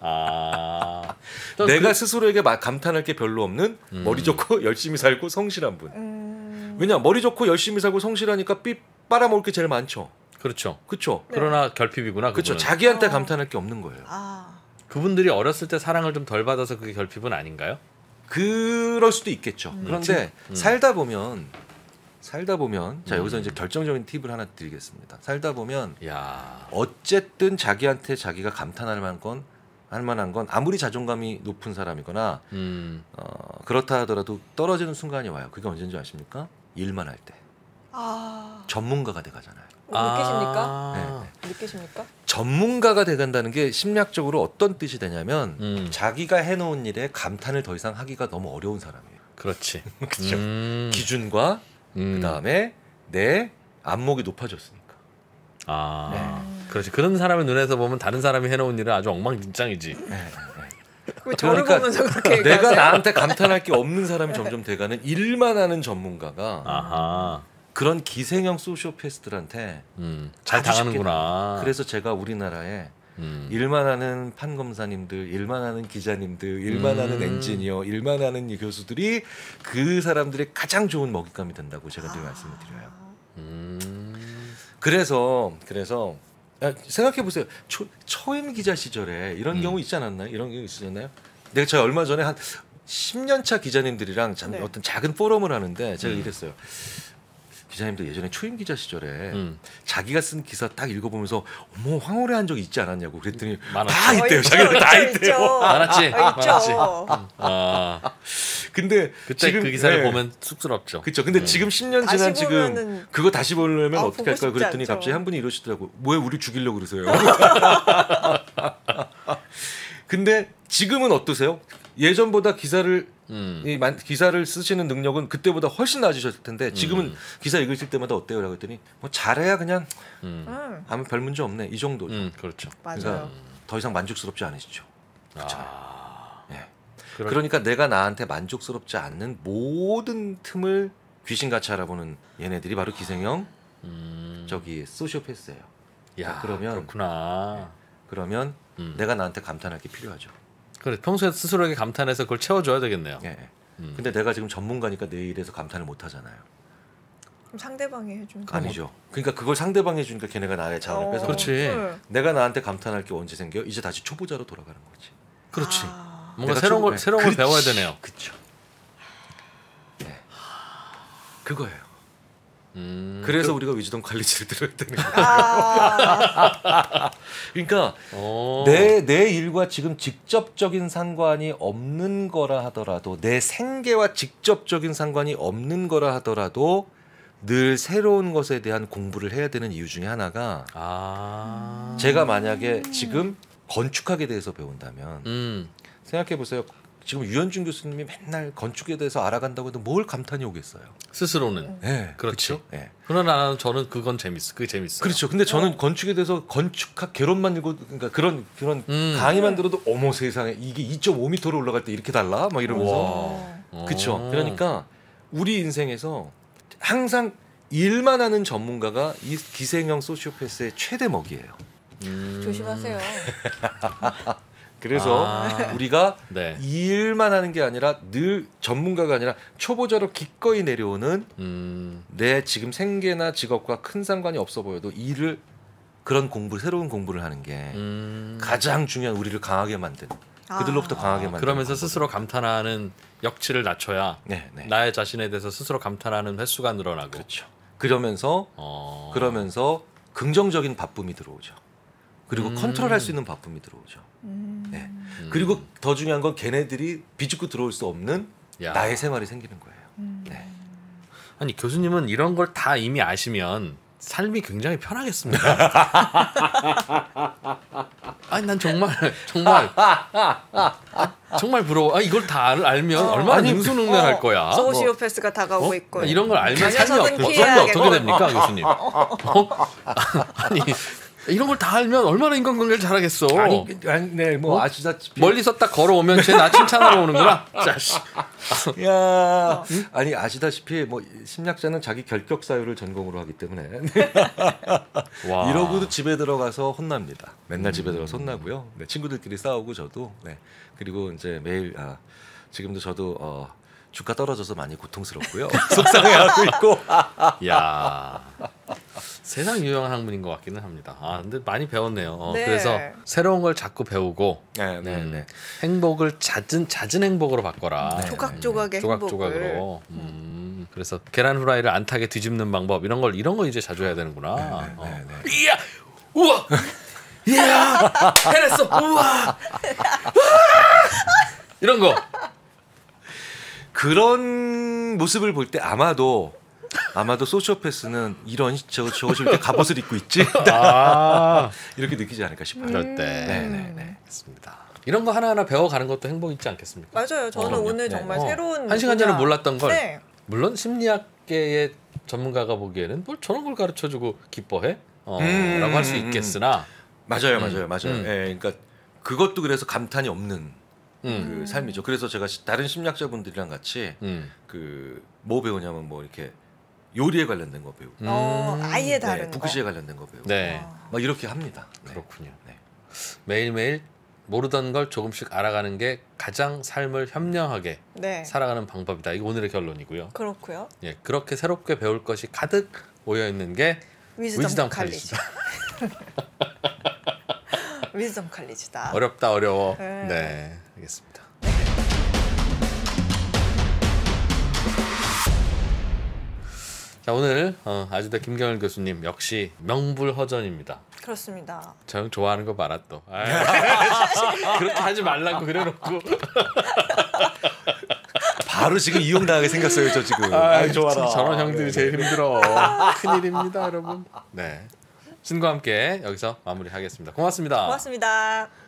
아. 또 내가 그- 스스로에게 막 감탄할 게 별로 없는 음. 머리 좋고 열심히 살고 성실한 분. 음. 왜냐 머리 좋고 열심히 살고 성실하니까 삐 빨아먹을 게 제일 많죠. 그렇죠. 그렇죠. 네. 그러나 결핍이구나. 그렇죠. 그분은. 자기한테 어. 감탄할 게 없는 거예요. 아. 그분들이 어렸을 때 사랑을 좀 덜 받아서 그게 결핍은 아닌가요? 그럴 수도 있겠죠. 음. 그런데 음. 살다 보면 살다 보면 자 음. 여기서 이제 결정적인 팁을 하나 드리겠습니다. 살다 보면 야. 어쨌든 자기한테 자기가 감탄할 만한 건 할 만한 건 아무리 자존감이 높은 사람이거나 음. 어, 그렇다 하더라도 떨어지는 순간이 와요. 그게 언제인지 아십니까? 일만 할 때. 아. 전문가가 돼 가잖아요. 느끼십니까? 아. 느끼십니까? 전문가가 돼 간다는 게 심리학적으로 어떤 뜻이 되냐면 음. 자기가 해놓은 일에 감탄을 더 이상 하기가 너무 어려운 사람이에요. 그렇지. 그죠? 음. 기준과 음. 그 다음에 내 안목이 높아졌으니까. 아. 네. 그렇지. 그런 사람의 눈에서 보면 다른 사람이 해놓은 일은 아주 엉망진창이지. 네, 네. 왜 저를 그러니까 보면서 그렇게 내가 얘기하세요? 나한테 감탄할 게 없는 사람이 점점 돼가는 일만 하는 전문가가 아하. 그런 기생형 소시오패스들한테 음. 잘 아주 쉽게 당하는구나. 그래서 제가 우리나라에 음. 일만 하는 판검사님들, 일만 하는 기자님들, 일만 음. 하는 엔지니어, 일만 하는 이 교수들이 그 사람들의 가장 좋은 먹잇감이 된다고 제가 늘 말씀을 드려요. 음. 그래서 그래서 생각해 보세요. 초임 기자 시절에 이런 음. 경우 있지 않았나요? 이런 경우 있으셨나요? 내가 저 얼마 전에 한 십 년 차 기자님들이랑 잠- 네. 어떤 작은 포럼을 하는데 제가 음. 이랬어요. 기자님들 예전에 초임 기자 시절에 음. 자기가 쓴 기사 딱 읽어보면서 어머 황홀해 한 적 있지 않았냐고 그랬더니 많았죠. 다 어, 있대요. 있죠, 자기들 다 있죠, 있대요. 있죠. 많았지. 어, 많았지. 있죠. 아. 근데 그때 지금 그 기사를 네. 보면 쑥스럽죠. 그렇죠. 근데 음. 지금 십 년 다시 지난 지금 보면은- 그거 다시 보려면 아, 어떻게 보고 할까요? 싶지 그랬더니 않죠. 갑자기 한 분이 이러시더라고. 왜 우리 죽이려고 그러세요? 근데 지금은 어떠세요? 예전보다 기사를 음. 이 만- 기사를 쓰시는 능력은 그때보다 훨씬 나아지셨을 텐데 지금은 음. 기사 읽으실 때마다 어때요? 라고 했더니 뭐 잘해야 그냥 음. 음, 아무 별 문제 없네 이 정도죠. 음. 그렇죠. 맞아요. 그러니까 더 이상 만족스럽지 않으시죠. 아. 예. 그럴- 그러니까 내가 나한테 만족스럽지 않는 모든 틈을 귀신같이 알아보는 얘네들이 바로 기생형 음. 저기 소시오패스예요. 야, 그러면- 그렇구나. 그러면 음. 내가 나한테 감탄할 게 필요하죠. 그래 평소에 스스로에게 감탄해서 그걸 채워줘야 되겠네요. 예. 음. 근데 내가 지금 전문가니까 내 일에서 감탄을 못 하잖아요. 그럼 상대방이 해준 거. 아니죠. 그러니까 그걸 상대방이 해주니까 걔네가 나의 자원을 어, 뺏어. 그렇지. 네. 내가 나한테 감탄할 게 언제 생겨? 이제 다시 초보자로 돌아가는 거지. 그렇지. 아. 뭔가 내가 새로운 초보- 걸 새로운 걸 그렇지. 배워야 되네요. 그렇죠. 네. 그거예요. 음, 그래서 우리가 위즈덤 칼리지를 들어야 되는 거예요. 아, 그러니까 어. 내, 내 일과 지금 직접적인 상관이 없는 거라 하더라도 내 생계와 직접적인 상관이 없는 거라 하더라도 늘 새로운 것에 대한 공부를 해야 되는 이유 중에 하나가 아. 제가 만약에 지금 건축학에 대해서 배운다면 음. 생각해 보세요. 지금 유현준 교수님이 맨날 건축에 대해서 알아간다고 해도 뭘 감탄이 오겠어요. 스스로는. 네, 그렇지. 그렇죠. 네. 그러나 저는 그건 재밌어. 그게 재밌어요. 그렇죠. 근데 저는 건축에 대해서 건축학 개론만 읽고 그러니까 그런 그런 음. 강의만 들어도 어머 세상에 이게 이 점 오 미터로 올라갈 때 이렇게 달라? 막 이러면서 와. 그렇죠. 어. 그러니까 우리 인생에서 항상 일만 하는 전문가가 이 기생형 소시오패스의 최대 먹이에요. 음. 조심하세요. 그래서 아. 우리가 네. 일만 하는 게 아니라 늘 전문가가 아니라 초보자로 기꺼이 내려오는 음. 내 지금 생계나 직업과 큰 상관이 없어 보여도 일을 그런 공부 새로운 공부를 하는 게 음. 가장 중요한 우리를 강하게 만드는 그들로부터 아. 강하게 만드는 그러면서 방법이에요. 스스로 감탄하는 역치를 낮춰야 네, 네. 나의 자신에 대해서 스스로 감탄하는 횟수가 늘어나고. 그렇죠. 그러면서 어. 그러면서 긍정적인 바쁨이 들어오죠. 그리고 음. 컨트롤할 수 있는 바쁨이 들어오죠. 음. 네. 음. 그리고 더 중요한 건 걔네들이 비집고 들어올 수 없는 야. 나의 생활이 생기는 거예요. 음. 네. 아니 교수님은 이런 걸 다 이미 아시면 삶이 굉장히 편하겠습니다. 아니 난 정말 정말 아, 정말 부러워. 아, 이걸 다 알, 알면 어. 얼마나 아니, 능수능란할 거야. 소시오패스가 다가오고 어? 있고 이런 걸 알면 삶이 녀석은 어떻게, 삶이 피해야겠고. 어떻게 됩니까, 교수님? 어? 아니 이런 걸 다 알면 얼마나 인간관계를 잘하겠어. 아니, 아니 네, 뭐 어? 아시다시피 멀리서 딱 걸어오면 쟤 나 칭찬하러 오는구나. 자식. 야, 아니 아시다시피 뭐 심리학자는 자기 결격 사유를 전공으로 하기 때문에 와. 이러고도 집에 들어가서 혼납니다. 맨날 집에 들어가서 혼나고요. 네, 친구들끼리 싸우고 저도 네. 그리고 이제 매일 아, 지금도 저도 어, 주가 떨어져서 많이 고통스럽고요. 속상해하고 있고. 야 세상 유용한 학문인 것 같기는 합니다. 아 근데 많이 배웠네요. 어, 네. 그래서 새로운 걸 자꾸 배우고 네, 네, 음, 네. 행복을 잦은 잦은 행복으로 바꿔라. 네. 조각조각의 행복을. 조각조각으로. 음, 그래서 계란 후라이를 안 타게 뒤집는 방법 이런 걸 이런 거 이제 자주 해야 되는구나. 네, 어. 네, 네. 이야, 우와, 이야, 해냈어, 우와, 이런 거. 그런 모습을 볼 때 아마도 아마도 소시오패스는 이런 저 저것이 이렇게 갑옷을 입고 있지 아, 이렇게 느끼지 않을까 싶어요. 그럴 때. 네, 네, 네. 맞습니다. 이런 거 하나하나 배워가는 것도 행복 있지 않겠습니까? 맞아요. 저는 그럼요. 오늘 네. 정말 어. 새로운 한 시간 전에 분야- 몰랐던 걸 네. 물론 심리학계의 전문가가 보기에는 뭘 저런 걸 가르쳐주고 기뻐해? 어, 음, 라고 할 수 음, 음. 있겠으나 맞아요, 음, 맞아요, 맞아요. 음. 예, 그러니까 그것도 그래서 감탄이 없는 음, 그 삶이죠. 그래서 제가 시- 다른 심리학자분들이랑 같이 음, 그 뭐 배우냐면 뭐 이렇게 요리에 관련된 거 배우고, 어, 아예 네, 다른 거. 북구시에 관련된 거 배우고, 네, 아. 막 이렇게 합니다. 네. 그렇군요. 네. 매일매일 모르던 걸 조금씩 알아가는 게 가장 삶을 현명하게 네. 살아가는 방법이다. 이거 오늘의 결론이고요. 그렇고요. 예, 그렇게 새롭게 배울 것이 가득 모여 있는 게 위즈덤, 위즈덤 칼리지. 칼리지다. 위즈덤 칼리지다. 어렵다 어려워. 네. 네, 알겠습니다. 자 오늘 어, 아주대 김경일 교수님 역시 명불허전입니다. 그렇습니다. 저 형 좋아하는 거 봐라 또. 아이, 그렇게 하지 말라고 그래놓고. 바로 지금 이용당하게 생겼어요, 저 지금. 아이, 아이, 좋아라. 저런 형들이 네, 제일 네. 힘들어. 큰일입니다, 여러분. 네. 신과 함께 여기서 마무리하겠습니다. 고맙습니다. 고맙습니다.